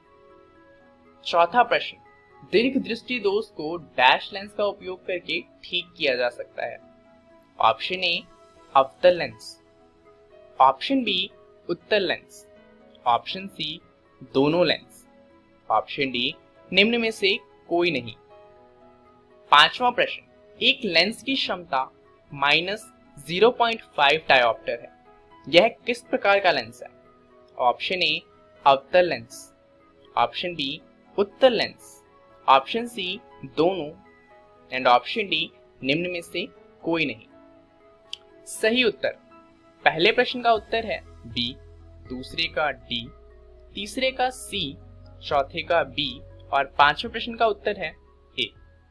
D: चौथा प्रश्न, दीर्घ दृष्टि दोष को डैश लेंस का उपयोग करके ठीक किया जा सकता है, ऑप्शन ए अवतल लेंस, ऑप्शन बी उत्तल लेंस, ऑप्शन सी दोनों लेंस, ऑप्शन डी निम्न में से कोई नहीं। पांचवा प्रश्न, एक लेंस की क्षमता minus zero point five dioptre है, यह किस प्रकार का लेंस है, ऑप्शन ए अवतल लेंस, ऑप्शन बी उत्तल लेंस, ऑप्शन सी दोनों एंड ऑप्शन डी निम्न में से कोई नहीं। सही उत्तर, पहले प्रश्न का उत्तर है बी, दूसरे का डी, तीसरे का सी, चौथे का बी और पांचवें प्रश्न का उत्तर है ए।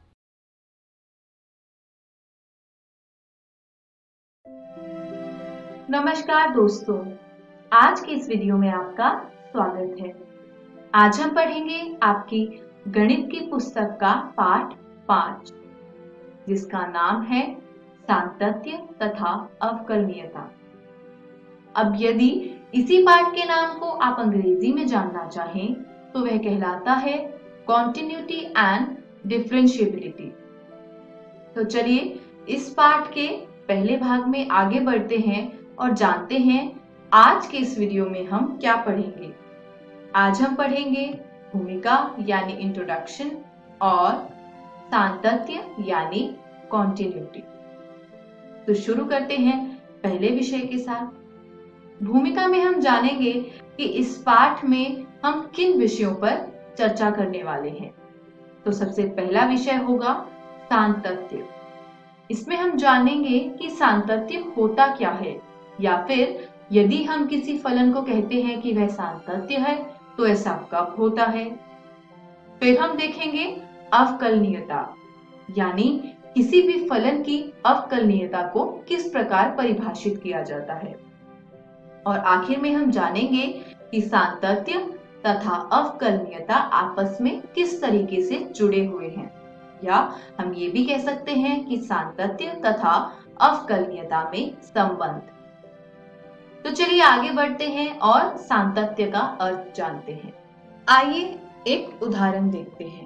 E: नमस्कार दोस्तों, आज के इस वीडियो में आपका स्वागत है। आज हम पढ़ेंगे आपकी गणित की पुस्तक का पाठ पांच, जिसका नाम है सातत्य तथा अवकलनीयता। अब यदि इसी पाठ के नाम को आप अंग्रेजी में जानना चाहें तो वह कहलाता है कॉन्टिन्यूटी एंड डिफरेंशिएबिलिटी। तो चलिए इस पाठ के पहले भाग में आगे बढ़ते हैं और जानते हैं आज के इस वीडियो में हम क्या पढ़ेंगे। आज हम पढ़ेंगे भूमिका यानी इंट्रोडक्शन और सातत्य यानी कॉन्टिन्यूटी। तो शुरू करते हैं पहले विषय के साथ। भूमिका में हम जानेंगे कि इस पाठ में हम किन विषयों पर चर्चा करने वाले हैं। तो सबसे पहला विषय होगा सातत्य। इसमें हम जानेंगे कि सातत्य होता क्या है, या फिर यदि हम किसी फलन को कहते हैं कि वह सातत्य है तो ऐसा कब होता है। फिर हम देखेंगे अवकलनीयता, यानी किसी भी फलन की अवकलनीयता को किस प्रकार परिभाषित किया जाता है। और आखिर में हम जानेंगे कि सातत्य तथा अवकलनीयता आपस में किस तरीके से जुड़े हुए हैं, या हम ये भी कह सकते हैं कि सातत्य तथा अवकलनीयता में संबंध। तो चलिए आगे बढ़ते हैं और सातत्य का अर्थ जानते हैं। आइए एक उदाहरण देखते हैं।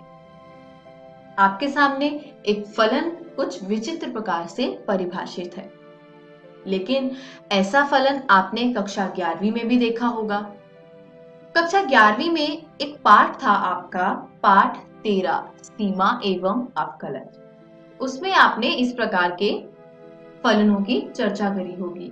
E: आपके सामने एक फलन कुछ विचित्र प्रकार से परिभाषित है, लेकिन ऐसा फलन आपने कक्षा ग्यारहवीं में भी देखा होगा। कक्षा ग्यारहवीं में एक पाठ था आपका, पाठ तेरह, सीमा एवं अवकलन। उसमें आपने इस प्रकार के फलनों की चर्चा करी होगी।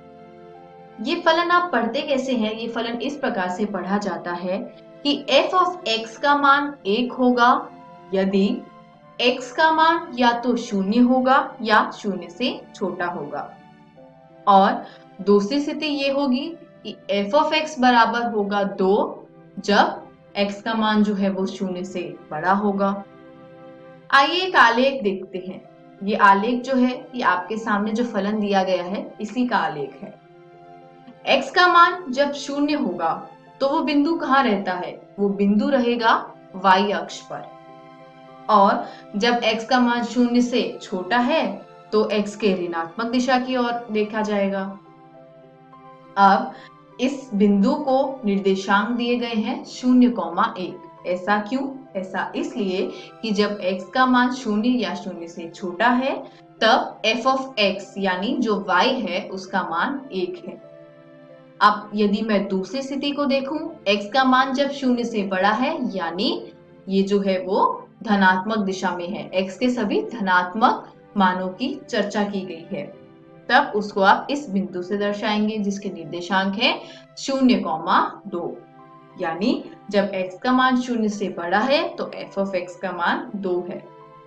E: ये फलन आप पढ़ते कैसे हैं? ये फलन इस प्रकार से पढ़ा जाता है कि f ऑफ x का मान एक होगा यदि x का मान या तो शून्य होगा या शून्य से छोटा होगा, और दूसरी स्थिति ये होगी कि f ऑफ x बराबर होगा दो जब x का मान जो है वो शून्य से बड़ा होगा। आइए एक आलेख देखते हैं। ये आलेख जो है ये आपके सामने जो फलन दिया गया है इसी का आलेख है। x का मान जब शून्य होगा तो वो बिंदु कहाँ रहता है? वो बिंदु रहेगा y अक्ष पर, और जब x का मान शून्य से छोटा है तो x के ऋणात्मक दिशा की ओर देखा जाएगा। अब इस बिंदु को निर्देशांक दिए गए हैं शून्य कौमा एक। ऐसा क्यों? ऐसा इसलिए कि जब x का मान शून्य या शून्य से छोटा है तब f ऑफ x यानी जो y है उसका मान एक है। अब यदि मैं दूसरी स्थिति को देखूं, x का मान जब शून्य से बड़ा है यानी ये जो है वो धनात्मक दिशा में है, x के सभी धनात्मक मानों की चर्चा की गई है, तब उसको आप इस बिंदु से दर्शाएंगे जिसके निर्देशांक है शून्य कौमा दो। यानी जब x का मान शून्य से बड़ा है तो f ऑफ x का मान दो है।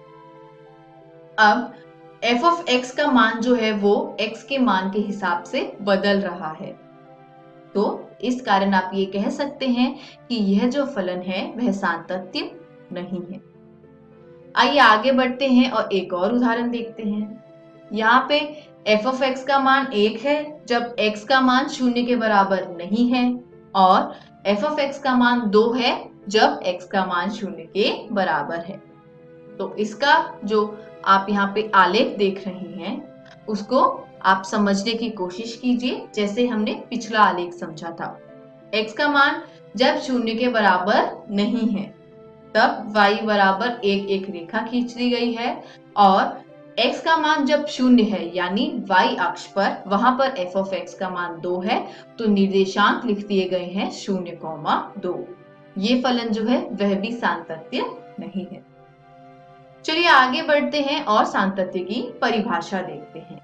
E: अब f ऑफ x का मान जो है वो x के मान के हिसाब से बदल रहा है, तो इस कारण आप ये कह सकते हैं कि यह जो फलन है वह सातत्य नहीं है। आइए आगे बढ़ते हैं और एक और उदाहरण देखते हैं। यहाँ पे f ऑफ x का मान एक है जब x का मान शून्य के बराबर नहीं है, और f ऑफ x का मान दो है जब x का मान शून्य के बराबर है। तो इसका जो आप यहाँ पे आलेख देख रहे हैं उसको आप समझने की कोशिश कीजिए, जैसे हमने पिछला आलेख समझा था। x का मान जब शून्य के बराबर नहीं है तब y बराबर एक एक रेखा खींच दी गई है, और x का मान जब शून्य है यानी y अक्ष पर, वहां पर f ऑफ x का मान दो है तो निर्देशांक लिख दिए गए हैं शून्य कौमा दो। ये फलन जो है वह भी सातत्य नहीं है। चलिए आगे बढ़ते हैं और सातत्य की परिभाषा देखते हैं।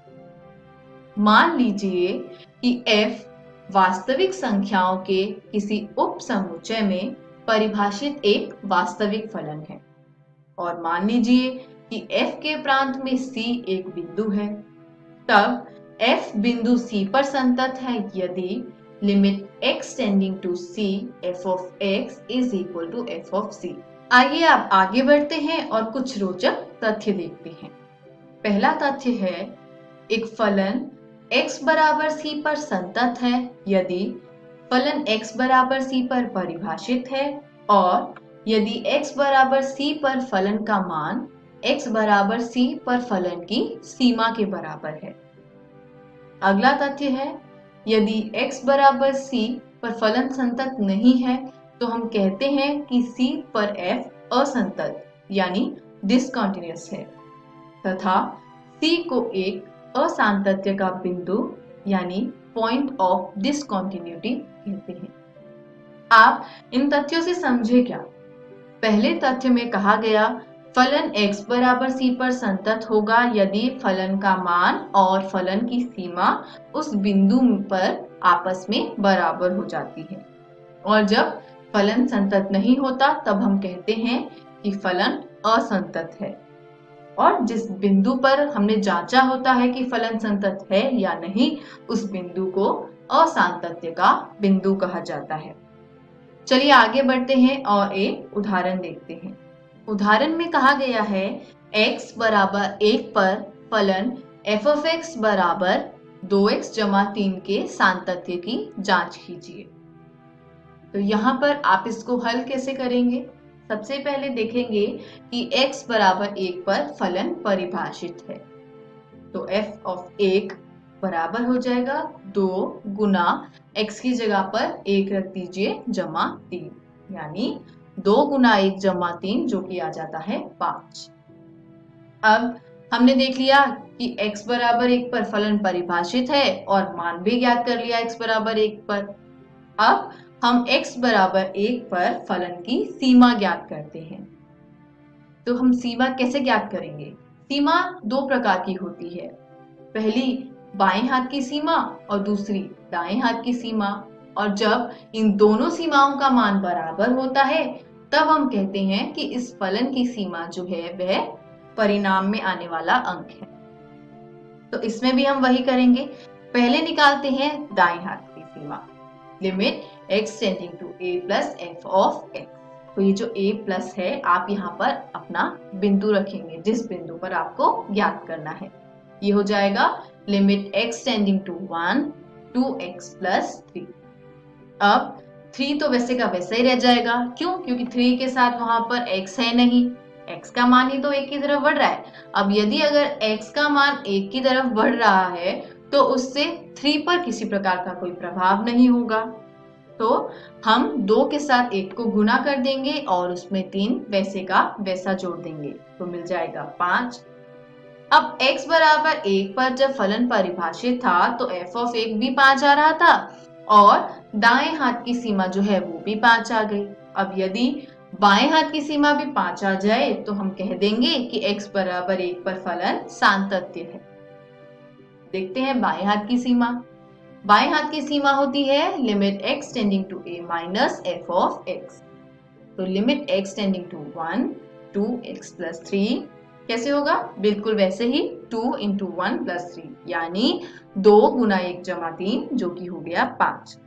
E: मान लीजिए कि f वास्तविक संख्याओं के किसी उप समुच्चय में परिभाषित एक वास्तविक फलन है, और मान लीजिए कि f के प्रांत में c एक बिंदु है, तब f बिंदु c पर संतत है यदि limit x tending to c f of x is equal to f of c। आइए आप आगे बढ़ते हैं और कुछ रोचक तथ्य देखते हैं। पहला तथ्य है एक फलन x बराबर c पर संतत है यदि फलन x बराबर c पर परिभाषित है, और यदि x बराबर c पर फलन का मान x बराबर c पर फलन की सीमा के बराबर है। अगला तथ्य है यदि x बराबर c पर फलन संतत नहीं है तो हम कहते हैं कि c पर f असंतत यानी डिसकंटिन्यूअस है, तथा c को एक असांतत्य का बिंदु यानी पॉइंट ऑफ डिसकंटिन्यूटी कहते हैं। आप इन तथ्यों से समझे क्या? पहले तथ्य में कहा गया फलन x बराबर c पर संतत होगा यदि फलन का मान और फलन की सीमा उस बिंदु पर आपस में बराबर हो जाती है, और जब फलन संतत नहीं होता तब हम कहते हैं कि फलन असंतत है। और जिस बिंदु पर हमने जांचा होता है कि फलन संतत है या नहीं, उस बिंदु को असांतत्य का बिंदु कहा जाता है। चलिए आगे बढ़ते हैं और एक उदाहरण देखते हैं। उदाहरण में कहा गया है x बराबर एक पर फलन f ऑफ x बराबर दो एक्स जमा तीन के सातत्य की जांच कीजिए। तो यहाँ पर आप इसको हल कैसे करेंगे? सबसे पहले देखेंगे कि x बराबर एक पर फलन परिभाषित है, तो f ऑफ एक बराबर हो जाएगा दो गुना x की जगह पर एक रख दीजिए जमा तीन, यानी दो गुना एक जमा तीन जो कि आ जाता है पांच। अब हमने देख लिया कि x बराबर एक पर फलन परिभाषित है और मान भी ज्ञात कर लिया x बराबर एक पर। अब हम x बराबर एक पर फलन की सीमा ज्ञात करते हैं। तो हम सीमा कैसे ज्ञात करेंगे? सीमा दो प्रकार की होती है, पहली बाएं हाथ की सीमा और दूसरी दाएं हाथ की सीमा। और जब इन दोनों सीमाओं का मान बराबर होता है तब हम कहते हैं कि इस फलन की सीमा जो है वह परिणाम में आने वाला अंक है। तो इसमें भी हम वही करेंगे, पहले निकालते हैं दाएं हाथ की सीमा, limit x tending to a plus f of x। तो ये जो a प्लस है आप यहाँ पर अपना बिंदु रखेंगे जिस बिंदु पर आपको ज्ञात करना है। ये हो जाएगा limit x tending to one two x plus three. अब थ्री तो वैसे का वैसा ही रह जाएगा, क्यों? क्योंकि थ्री के साथ वहां पर x है नहीं, x का मान ही तो एक की तरफ बढ़ रहा है। अब यदि अगर x का मान एक की तरफ बढ़ रहा है तो उससे थ्री पर किसी प्रकार का कोई प्रभाव नहीं होगा। तो हम दो के साथ एक को गुना कर देंगे और उसमें तीन वैसे का वैसा जोड़ देंगे, तो मिल जाएगा पांच। अब x बराबर एक पर जब फलन परिभाषित था तो f ऑफ एक भी पांच आ रहा था और दाएं हाथ की सीमा जो है वो भी पांच आ गई। अब यदि बाएं हाथ की सीमा भी पांच आ जाए तो हम कह देंगे कि x बराबर एक पर फलन सातत्य है। देखते हैं बाएं हाथ की सीमा। बाएं हाथ की सीमा होती है limit x tending to a minus f of x। तो limit x tending to one two x plus three कैसे होगा? बिल्कुल वैसे ही two into one plus three, यानी दो गुना एक जमा तीन जो कि हो गया पांच।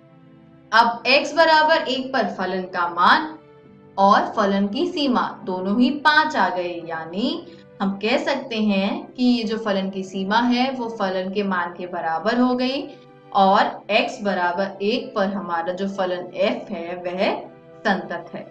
E: अब x बराबर एक पर फलन का मान और फलन की सीमा दोनों ही पांच आ गए, यानी हम कह सकते हैं कि ये जो फलन की सीमा है वो फलन के मान के बराबर हो गई और x बराबर एक पर हमारा जो फलन f है वह संतत है।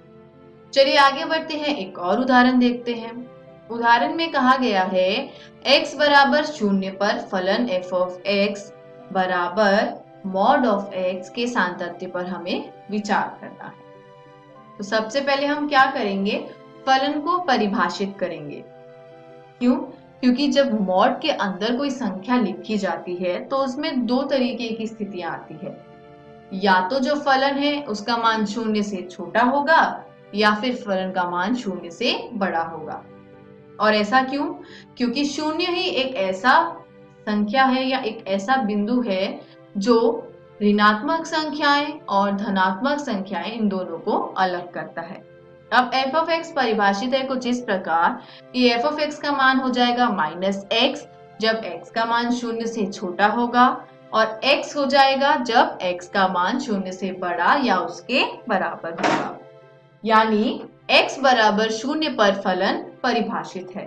E: चलिए आगे बढ़ते हैं, एक और उदाहरण देखते हैं। उदाहरण में कहा गया है x बराबर शून्य पर फलन f ऑफ x बराबर मॉड ऑफ x के सातत्य पर हमें विचार करना है। तो सबसे पहले हम क्या करेंगे? फलन को परिभाषित करेंगे। क्यों? क्योंकि जब मॉड के अंदर कोई संख्या लिखी जाती है तो उसमें दो तरीके की स्थितियां आती है, या तो जो फलन है उसका मान शून्य से छोटा होगा या फिर फलन का मान शून्य से बड़ा होगा। और ऐसा क्यों? क्योंकि शून्य ही एक ऐसा संख्या है या एक ऐसा बिंदु है जो ऋणात्मक संख्याएं और धनात्मक संख्याएं इन दोनों को अलग करता है। अब f ऑफ x परिभाषित है कुछ इस प्रकार कि f ऑफ x का मान हो जाएगा माइनस एक्स जब x का मान शून्य से छोटा होगा और x हो जाएगा जब x का मान शून्य से बड़ा या उसके बराबर होगा, यानी x बराबर शून्य पर फलन परिभाषित है।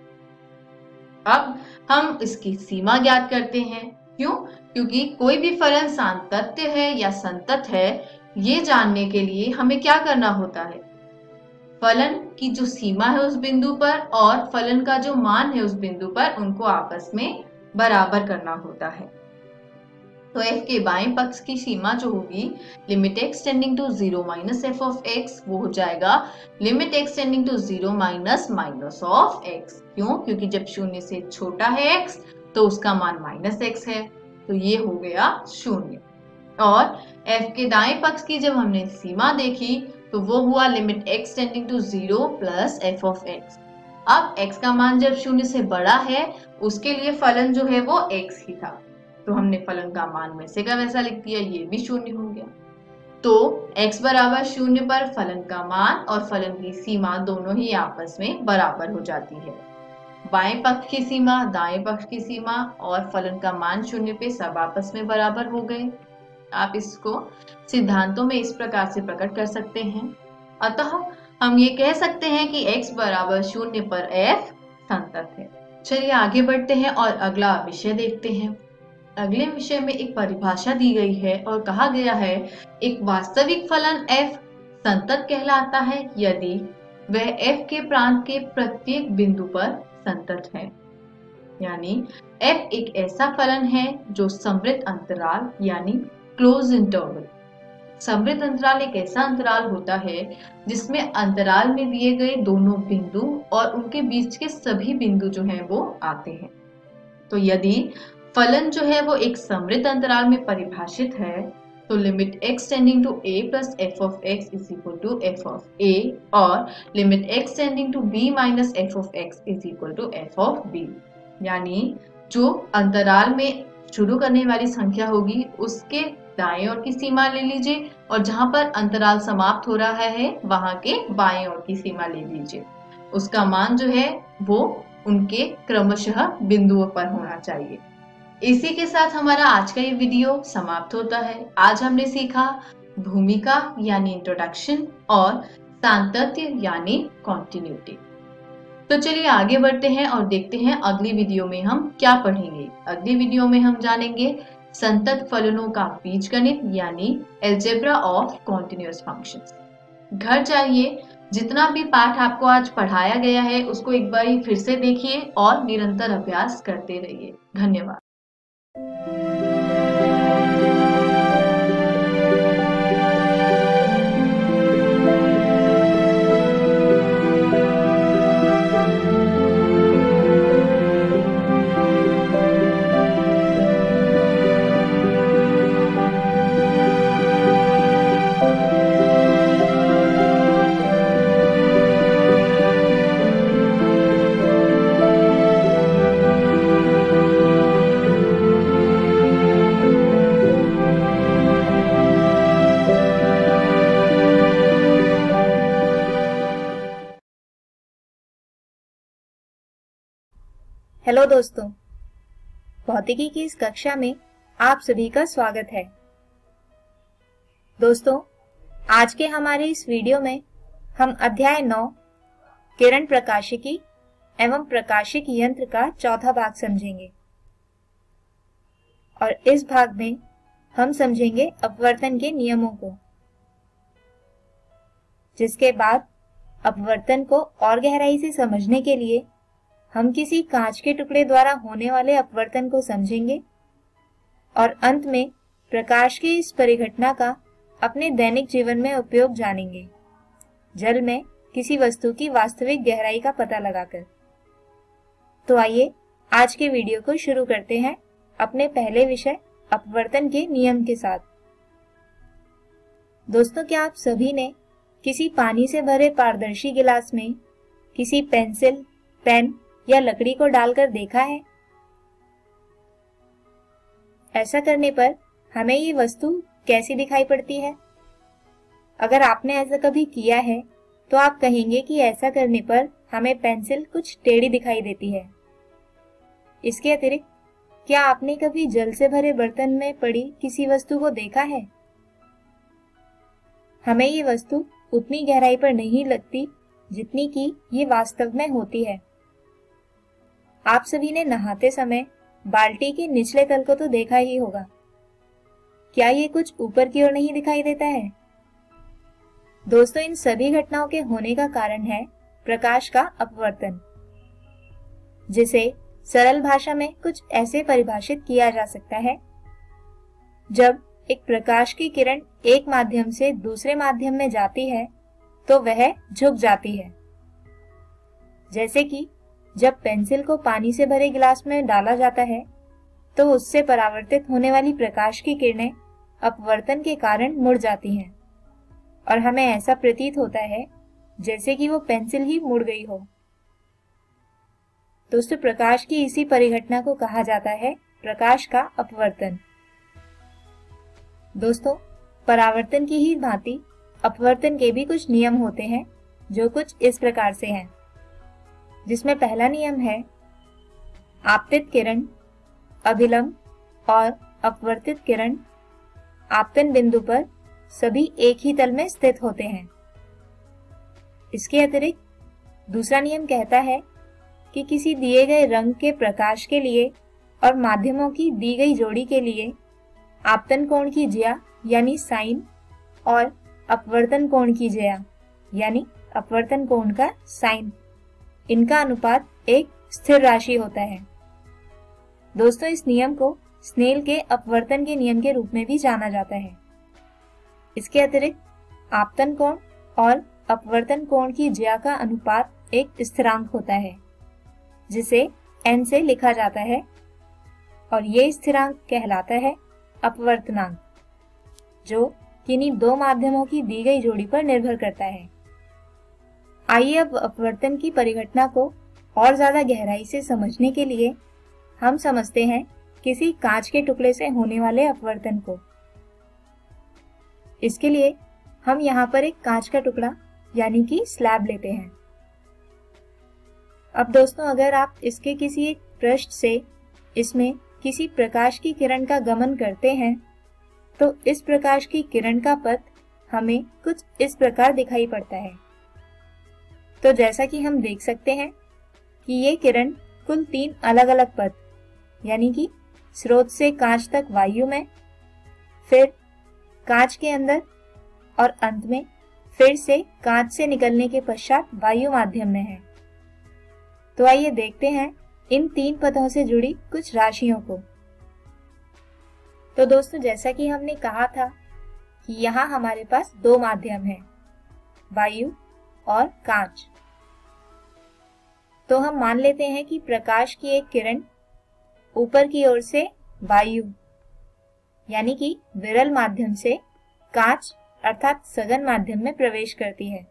E: अब हम इसकी सीमा ज्ञात करते हैं। क्यों? क्योंकि कोई भी फलन सातत्य है या संतत है ये जानने के लिए हमें क्या करना होता है? फलन की जो सीमा है उस बिंदु पर और फलन का जो मान है उस बिंदु पर उनको आपस में बराबर करना होता है। तो f के बाएं पक्ष की सीमा जो होगी limit x tending to zero minus f of x, वो हो जाएगा limit x tending to zero minus minus of x। क्यों? क्योंकि जब शून्य से छोटा है x तो उसका मान माइनस x है, तो ये हो गया शून्य। और f के दाएं पक्ष की जब हमने सीमा देखी तो वो हुआ limit x tending to zero plus f of x। अब x का मान जब शून्य से बड़ा है उसके लिए फलन जो है वो x ही था, तो हमने फलन का मान वैसे का वैसा लिख दिया, ये भी शून्य हो गया। तो x बराबर शून्य पर फलन का मान और फलन की सीमा दोनों ही आपस में बराबर हो जाती है। बाएं पक्ष की सीमा, दाएं पक्ष की सीमा और फलन का मान शून्य पे सब आपस में बराबर हो गए। आप इसको सिद्धांतों में इस प्रकार से प्रकट कर सकते हैं। अतः हम ये कह सकते हैं कि x बराबर शून्य पर f संतत है। चलिए आगे बढ़ते हैं और अगला विषय देखते हैं। अगले विषय में एक परिभाषा दी गई है और कहा गया है एक वास्तविक फलन f संतत कहलाता है यदि वह f के प्रांत के प्रत्येक बिंदु पर संतत है। यानी f एक ऐसा फलन है जो समवृत्त अंतराल यानी क्लोज इंटरवल। समवृत्त अंतराल एक ऐसा अंतराल होता है जिसमें अंतराल में दिए गए दोनों बिंदु और उनके बीच के सभी बिंदु जो हैं वो आते हैं। तो यदि फलन जो है वो एक समवृत्त अंतराल में परिभाषित है तो limit x tending to a plus f of x is equal to f of a और limit x tending to b minus f of x is equal to f of b। यानी जो अंतराल में शुरू करने वाली संख्या होगी उसके दाएं ओर की सीमा ले लीजिए और जहां पर अंतराल समाप्त हो रहा है वहां के बाएं ओर की सीमा ले लीजिए। उसका मान जो है वो उनके क्रमशः बिंदुओं पर होना चाहिए। इसी के साथ हमारा आज का ये वीडियो समाप्त होता है। आज हमने सीखा भूमिका यानी इंट्रोडक्शन और सांतत्य यानी कॉन्टिन्यूटी। तो चलिए आगे बढ़ते हैं और देखते हैं अगली वीडियो में हम क्या पढ़ेंगे। अगली वीडियो में हम जानेंगे संतत फलनों का बीजगणित यानी एल्जेब्रा ऑफ कॉन्टिन्यूअस फंक्शंस। घर जाइए, जितना भी पाठ आपको आज पढ़ाया गया है उसको एक बार फिर से देखिए और निरंतर अभ्यास करते रहिए। धन्यवाद।
F: हेलो दोस्तों, भौतिकी की इस कक्षा में आप सभी का स्वागत है। दोस्तों, आज के हमारे इस वीडियो में हम अध्याय नौ किरण प्रकाशिकी एवं प्रकाशिक यंत्र का चौथा भाग समझेंगे और इस भाग में हम समझेंगे अपवर्तन के नियमों को, जिसके बाद अपवर्तन को और गहराई से समझने के लिए हम किसी कांच के टुकड़े द्वारा होने वाले अपवर्तन को समझेंगे और अंत में प्रकाश की इस परिघटना का अपने दैनिक जीवन में उपयोग जानेंगे, जल में किसी वस्तु की वास्तविक गहराई का पता लगाकर। तो आइए आज के वीडियो को शुरू करते हैं अपने पहले विषय अपवर्तन के नियम के साथ। दोस्तों, क्या आप सभी ने किसी पानी से भरे पारदर्शी गिलास में किसी पेंसिल, पेन या लकड़ी को डालकर देखा है? ऐसा करने पर हमें ये वस्तु कैसी दिखाई पड़ती है? अगर आपने ऐसा कभी किया है तो आप कहेंगे कि ऐसा करने पर हमें पेंसिल कुछ टेढ़ी दिखाई देती है। इसके अतिरिक्त क्या आपने कभी जल से भरे बर्तन में पड़ी किसी वस्तु को देखा है? हमें ये वस्तु उतनी गहराई पर नहीं लगती जितनी कि ये वास्तव में होती है। आप सभी ने नहाते समय बाल्टी के निचले तल को तो देखा ही होगा। क्या ये कुछ ऊपर की ओर नहीं दिखाई देता है? दोस्तों, इन सभी घटनाओं के होने का कारण है प्रकाश का अपवर्तन, जिसे सरल भाषा में कुछ ऐसे परिभाषित किया जा सकता है। जब एक प्रकाश की किरण एक माध्यम से दूसरे माध्यम में जाती है तो वह झुक जाती है। जैसे कि जब पेंसिल को पानी से भरे गिलास में डाला जाता है तो उससे परावर्तित होने वाली प्रकाश की किरणें अपवर्तन के कारण मुड़ जाती हैं और हमें ऐसा प्रतीत होता है जैसे कि वो पेंसिल ही मुड़ गई हो। दोस्तों, प्रकाश की इसी परिघटना को कहा जाता है प्रकाश का अपवर्तन। दोस्तों, परावर्तन की ही भांति अपवर्तन के भी कुछ नियम होते हैं जो कुछ इस प्रकार से हैं, जिसमें पहला नियम है आपतित किरण, अभिलंब और अपवर्तित किरण आपतन बिंदु पर सभी एक ही तल में स्थित होते हैं। इसके अतिरिक्त दूसरा नियम कहता है कि किसी दिए गए रंग के प्रकाश के लिए और माध्यमों की दी गई जोड़ी के लिए आपतन कोण की ज्या यानी साइन और अपवर्तन कोण की ज्या यानी अपवर्तन कोण का साइन, इनका अनुपात एक स्थिर राशि होता है। दोस्तों, इस नियम को स्नेल के अपवर्तन के नियम के रूप में भी जाना जाता है। इसके अतिरिक्त आपतन कोण और अपवर्तन कोण की ज्या का अनुपात एक स्थिरांक होता है जिसे n से लिखा जाता है और ये स्थिरांक कहलाता है अपवर्तनांक, जो किन्हीं दो माध्यमों की दी गई जोड़ी पर निर्भर करता है। आइए अब अपवर्तन की परिघटना को और ज्यादा गहराई से समझने के लिए हम समझते हैं किसी कांच के टुकड़े से होने वाले अपवर्तन को। इसके लिए हम यहाँ पर एक कांच का टुकड़ा यानी कि स्लैब लेते हैं। अब दोस्तों, अगर आप इसके किसी एक पृष्ठ से इसमें किसी प्रकाश की किरण का गमन करते हैं तो इस प्रकाश की किरण का पथ हमें कुछ इस प्रकार दिखाई पड़ता है। तो जैसा कि हम देख सकते हैं कि ये किरण कुल तीन अलग अलग पथ यानी कि स्रोत से कांच तक वायु में, फिर कांच के अंदर और अंत में फिर से कांच से निकलने के पश्चात वायु माध्यम में है। तो आइए देखते हैं इन तीन पथों से जुड़ी कुछ राशियों को। तो दोस्तों, जैसा कि हमने कहा था कि यहाँ हमारे पास दो माध्यम हैं, वायु और कांच। तो हम मान लेते हैं कि प्रकाश की एक किरण ऊपर की ओर से वायु यानी कि विरल माध्यम से कांच अर्थात सघन माध्यम में प्रवेश करती है।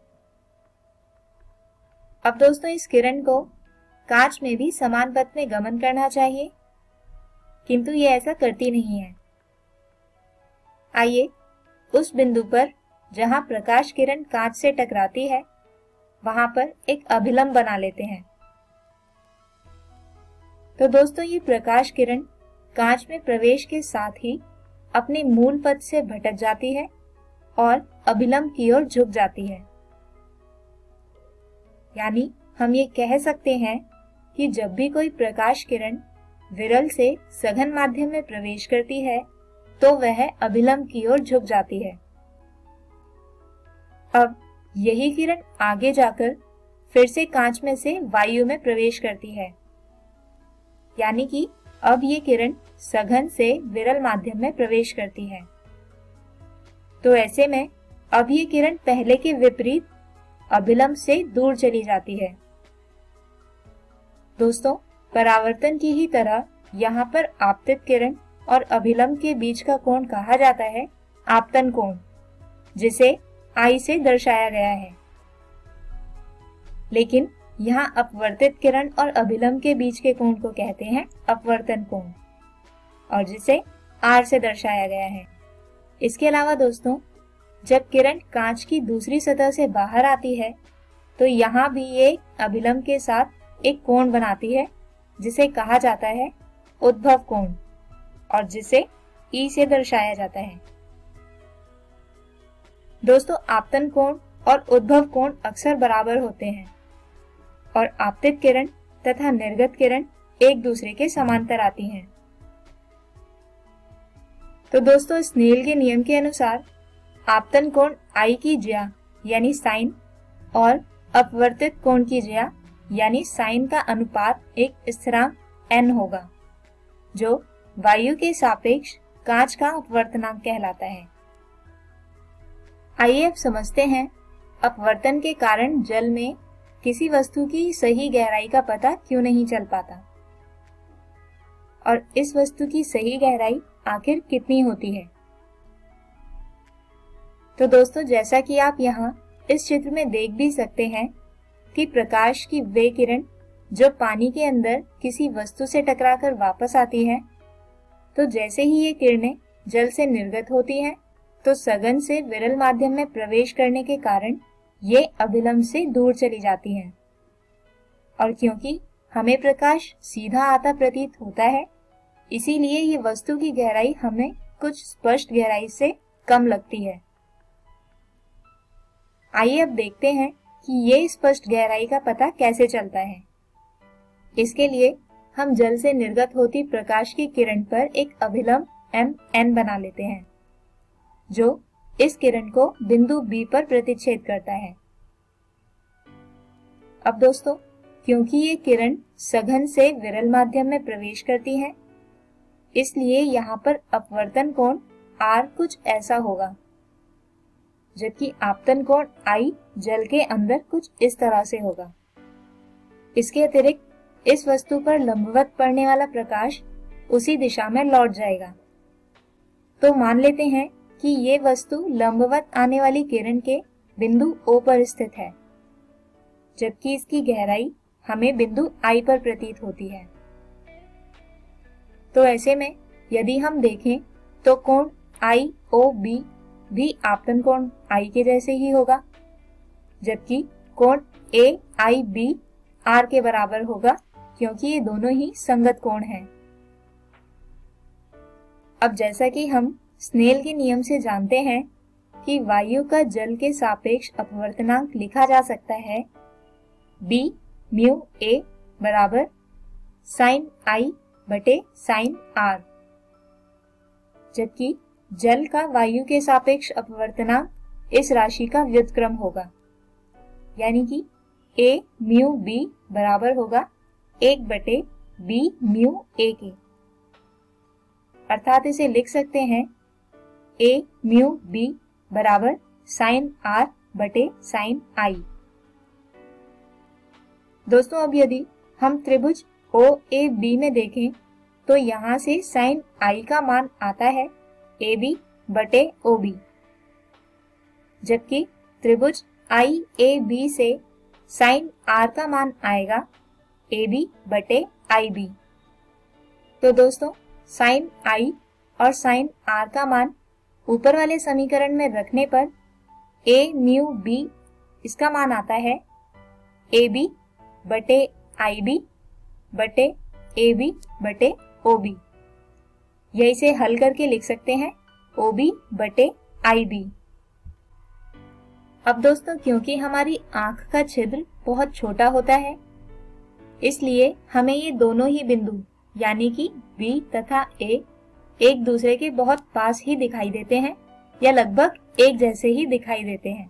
F: अब दोस्तों, इस किरण को कांच में भी समान पथ में गमन करना चाहिए, किंतु ये ऐसा करती नहीं है। आइए उस बिंदु पर जहां प्रकाश किरण कांच से टकराती है वहां पर एक अभिलंब बना लेते हैं। तो दोस्तों, ये प्रकाश किरण कांच में प्रवेश के साथ ही अपने मूल पथ से भटक जाती है और अभिलंब की ओर झुक जाती है। यानी हम ये कह सकते हैं कि जब भी कोई प्रकाश किरण विरल से सघन माध्यम में प्रवेश करती है तो वह अभिलंब की ओर झुक जाती है। अब यही किरण आगे जाकर फिर से कांच में से वायु में प्रवेश करती है, यानी कि अब ये किरण सघन से विरल माध्यम में प्रवेश करती है। तो ऐसे में अब ये किरण पहले के विपरीत अभिलंब से दूर चली जाती है। दोस्तों, परावर्तन की ही तरह यहाँ पर आपतित किरण और अभिलंब के बीच का कोण कहा जाता है आपतन कोण, जिसे आई से दर्शाया गया है। लेकिन यहाँ अपवर्तित किरण और अभिलंब के बीच के कोण को कहते हैं अपवर्तन कोण और जिसे आर से दर्शाया गया है। इसके अलावा दोस्तों, जब किरण कांच की दूसरी सतह से बाहर आती है तो यहाँ भी ये अभिलंब के साथ एक कोण बनाती है जिसे कहा जाता है उद्भव कोण और जिसे ई से दर्शाया जाता है। दोस्तों, आपतन कोण और उद्भव कोण अक्सर बराबर होते हैं और आपतित किरण तथा निर्गत किरण एक दूसरे के समांतर आती हैं। तो दोस्तों, स्नेल के नियम के अनुसार आपतन कोण आई की ज्या यानी साइन और अपवर्तित कोण की ज्या यानी साइन का अनुपात एक स्थिरांक n होगा, जो वायु के सापेक्ष कांच का अपवर्तनांक कहलाता है। आइए अब समझते हैं अपवर्तन के कारण जल में किसी वस्तु की सही गहराई का पता क्यों नहीं चल पाता और इस वस्तु की सही गहराई आखिर कितनी होती है। तो दोस्तों, जैसा कि आप यहाँ इस चित्र में देख भी सकते हैं कि प्रकाश की वे किरण जो पानी के अंदर किसी वस्तु से टकराकर वापस आती है, तो जैसे ही ये किरणें जल से निर्गत होती हैं तो सघन से विरल माध्यम में प्रवेश करने के कारण ये अभिलंब से दूर चली जाती हैं। और क्योंकि हमें प्रकाश सीधा आता प्रतीत होता है, इसीलिए ये वस्तु की गहराई हमें कुछ स्पष्ट गहराई से कम लगती है। आइए अब देखते हैं कि ये स्पष्ट गहराई का पता कैसे चलता है। इसके लिए हम जल से निर्गत होती प्रकाश की किरण पर एक अभिलंब एम एन बना लेते हैं, जो इस किरण को बिंदु बी पर प्रतिच्छेद करता है। अब दोस्तों, क्योंकि ये किरण सघन से विरल माध्यम में प्रवेश करती है, इसलिए यहाँ पर अपवर्तन कोण R कुछ ऐसा होगा, जबकि आपतन कोण I जल के अंदर कुछ इस तरह से होगा। इसके अतिरिक्त इस वस्तु पर लंबवत पड़ने वाला प्रकाश उसी दिशा में लौट जाएगा। तो मान लेते हैं कि ये वस्तु लंबवत आने वाली किरण के बिंदु O पर स्थित है, जबकि इसकी गहराई हमें बिंदु I पर प्रतीत होती है। तो ऐसे में यदि हम देखें तो कोण I O B भी आपतन कोण I के जैसे ही होगा, जबकि कोण A I B R के बराबर होगा, क्योंकि ये दोनों ही संगत कोण हैं। अब जैसा कि हम स्नेल के नियम से जानते हैं कि वायु का जल के सापेक्ष अपवर्तनांक लिखा जा सकता है B म्यू A बराबर साइन I बटे साइन R, जबकि जल का वायु के सापेक्ष अपवर्तनांक इस राशि का व्युत्क्रम होगा, यानी कि A म्यू B बराबर होगा एक बटे B म्यू A के। अर्थात इसे लिख सकते हैं A म्यू B बराबर साइन R बटे साइन I। दोस्तों, अब यदि हम त्रिभुज O A B में देखें तो यहाँ से साइन I का मान आता है A B बटे O B, जबकि त्रिभुज I A B से साइन R का मान आएगा A B बटे I B। तो दोस्तों, साइन I और साइन R का मान ऊपर वाले समीकरण में रखने पर A म्यू B इसका मान आता है A B बटे I B बटे A B बटे O B। या इसे हल करके लिख सकते हैं O B बटे I B। अब दोस्तों, क्योंकि हमारी आंख का छिद्र बहुत छोटा होता है, इसलिए हमें ये दोनों ही बिंदु यानी कि B तथा A एक दूसरे के बहुत पास ही दिखाई देते हैं, या लगभग एक जैसे ही दिखाई देते हैं।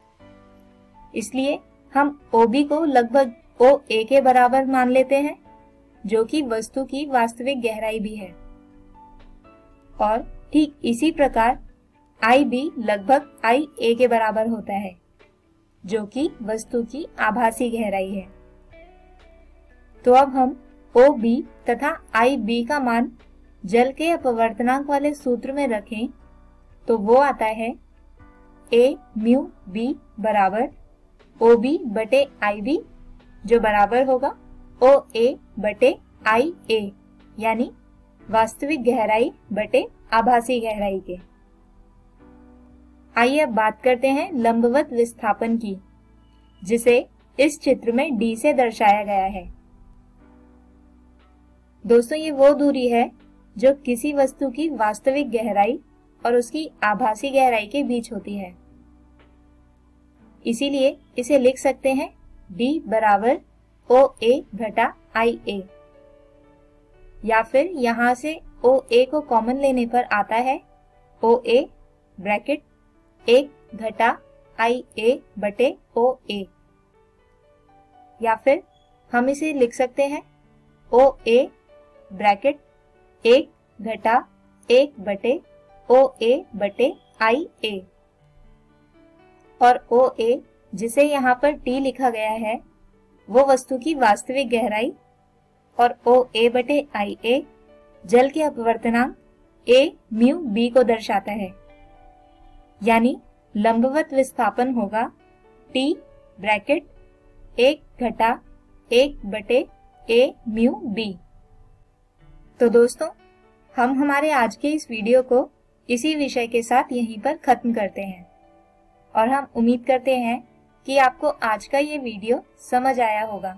F: इसलिए हम O B को लगभग O A के बराबर मान लेते हैं, जो कि वस्तु की वास्तविक गहराई भी है। और ठीक इसी प्रकार I B लगभग I A के बराबर होता है, जो कि वस्तु की आभासी गहराई है। तो अब हम O B तथा I B का मान जल के अपवर्तनांक वाले सूत्र में रखें तो वो आता है A म्यू B बराबर O B बटे I B, जो बराबर होगा O A बटे I A, यानी वास्तविक गहराई बटे आभासी गहराई के। आइए अब बात करते हैं लंबवत विस्थापन की, जिसे इस चित्र में D से दर्शाया गया है। दोस्तों, ये वो दूरी है जो किसी वस्तु की वास्तविक गहराई और उसकी आभासी गहराई के बीच होती है। इसीलिए इसे लिख सकते हैं D बराबर O A घटा I A, या फिर यहाँ से O A को कॉमन लेने पर आता है O A ब्रैकेट एक घटा I A बटे O A, या फिर हम इसे लिख सकते हैं O A ब्रैकेट एक घटा एक बटे O A बटे I A। और O A जिसे यहाँ पर T लिखा गया है वो वस्तु की वास्तविक गहराई, और O A बटे I A जल के अपवर्तनांक A म्यू B को दर्शाता है। यानी लंबवत विस्थापन होगा T ब्रैकेट एक घटा एक बटे A म्यू B। तो दोस्तों, हम हमारे आज के इस वीडियो को इसी विषय के साथ यहीं पर खत्म करते हैं, और हम उम्मीद करते हैं कि आपको आज का ये वीडियो समझ आया होगा।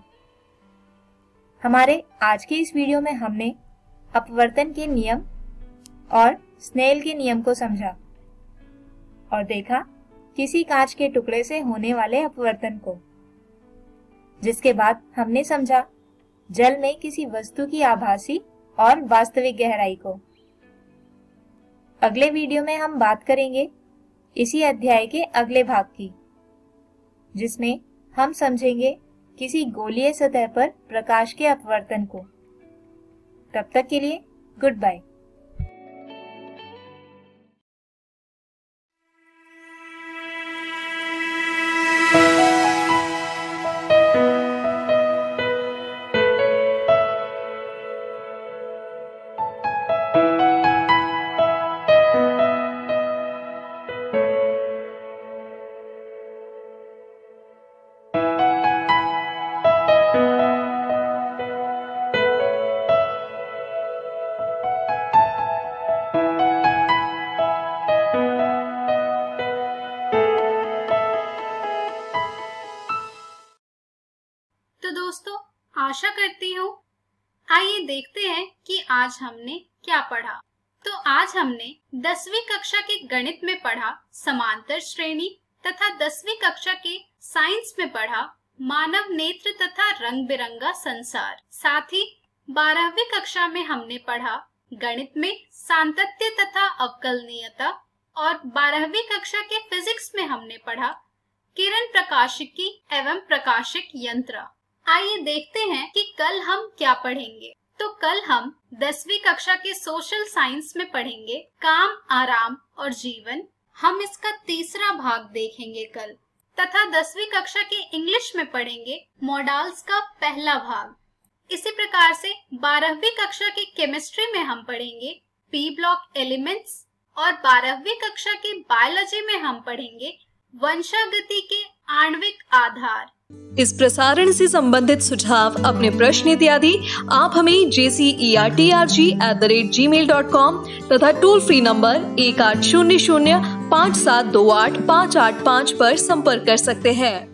F: हमारे आज के इस वीडियो में हमने अपवर्तन के नियम और स्नेल के नियम को समझा और देखा किसी कांच के टुकड़े से होने वाले अपवर्तन को। जिसके बाद हमने समझा जल में किसी वस्तु की आभासी और वास्तविक गहराई को। अगले वीडियो में हम बात करेंगे इसी अध्याय के अगले भाग की, जिसमें हम समझेंगे किसी गोलीय सतह पर प्रकाश के अपवर्तन को। तब तक के लिए गुड बाय।
B: तो दोस्तों, आशा करती हूँ आइए देखते हैं कि आज हमने क्या पढ़ा। तो आज हमने दसवीं कक्षा के गणित में पढ़ा समांतर श्रेणी तथा दसवीं कक्षा के साइंस में पढ़ा मानव नेत्र तथा रंग बिरंगा संसार। साथ ही बारहवीं कक्षा में हमने पढ़ा गणित में सातत्य तथा अवकलनीयता और बारहवीं कक्षा के फिजिक्स में हमने पढ़ा किरण प्रकाशिकी एवं प्रकाशिक यंत्र। आइए देखते हैं कि कल हम क्या पढ़ेंगे। तो कल हम दसवीं कक्षा के सोशल साइंस में पढ़ेंगे काम, आराम और जीवन। हम इसका तीसरा भाग देखेंगे कल। तथा दसवीं कक्षा के इंग्लिश में पढ़ेंगे मॉडल्स का पहला भाग। इसी प्रकार से बारहवीं कक्षा की केमिस्ट्री में हम पढ़ेंगे पी ब्लॉक एलिमेंट्स और बारहवीं कक्षा की बायोलॉजी में हम पढ़ेंगे वंशागति के आणविक आधार।
A: इस प्रसारण से संबंधित सुझाव, अपने प्रश्न इत्यादि आप हमें J C E R T R G at the rate Gmail dot com toll free number नंबर एक आठ शून्य शून्य पाँच सात दो आठ पाँच आठ पाँच पर संपर्क कर सकते हैं।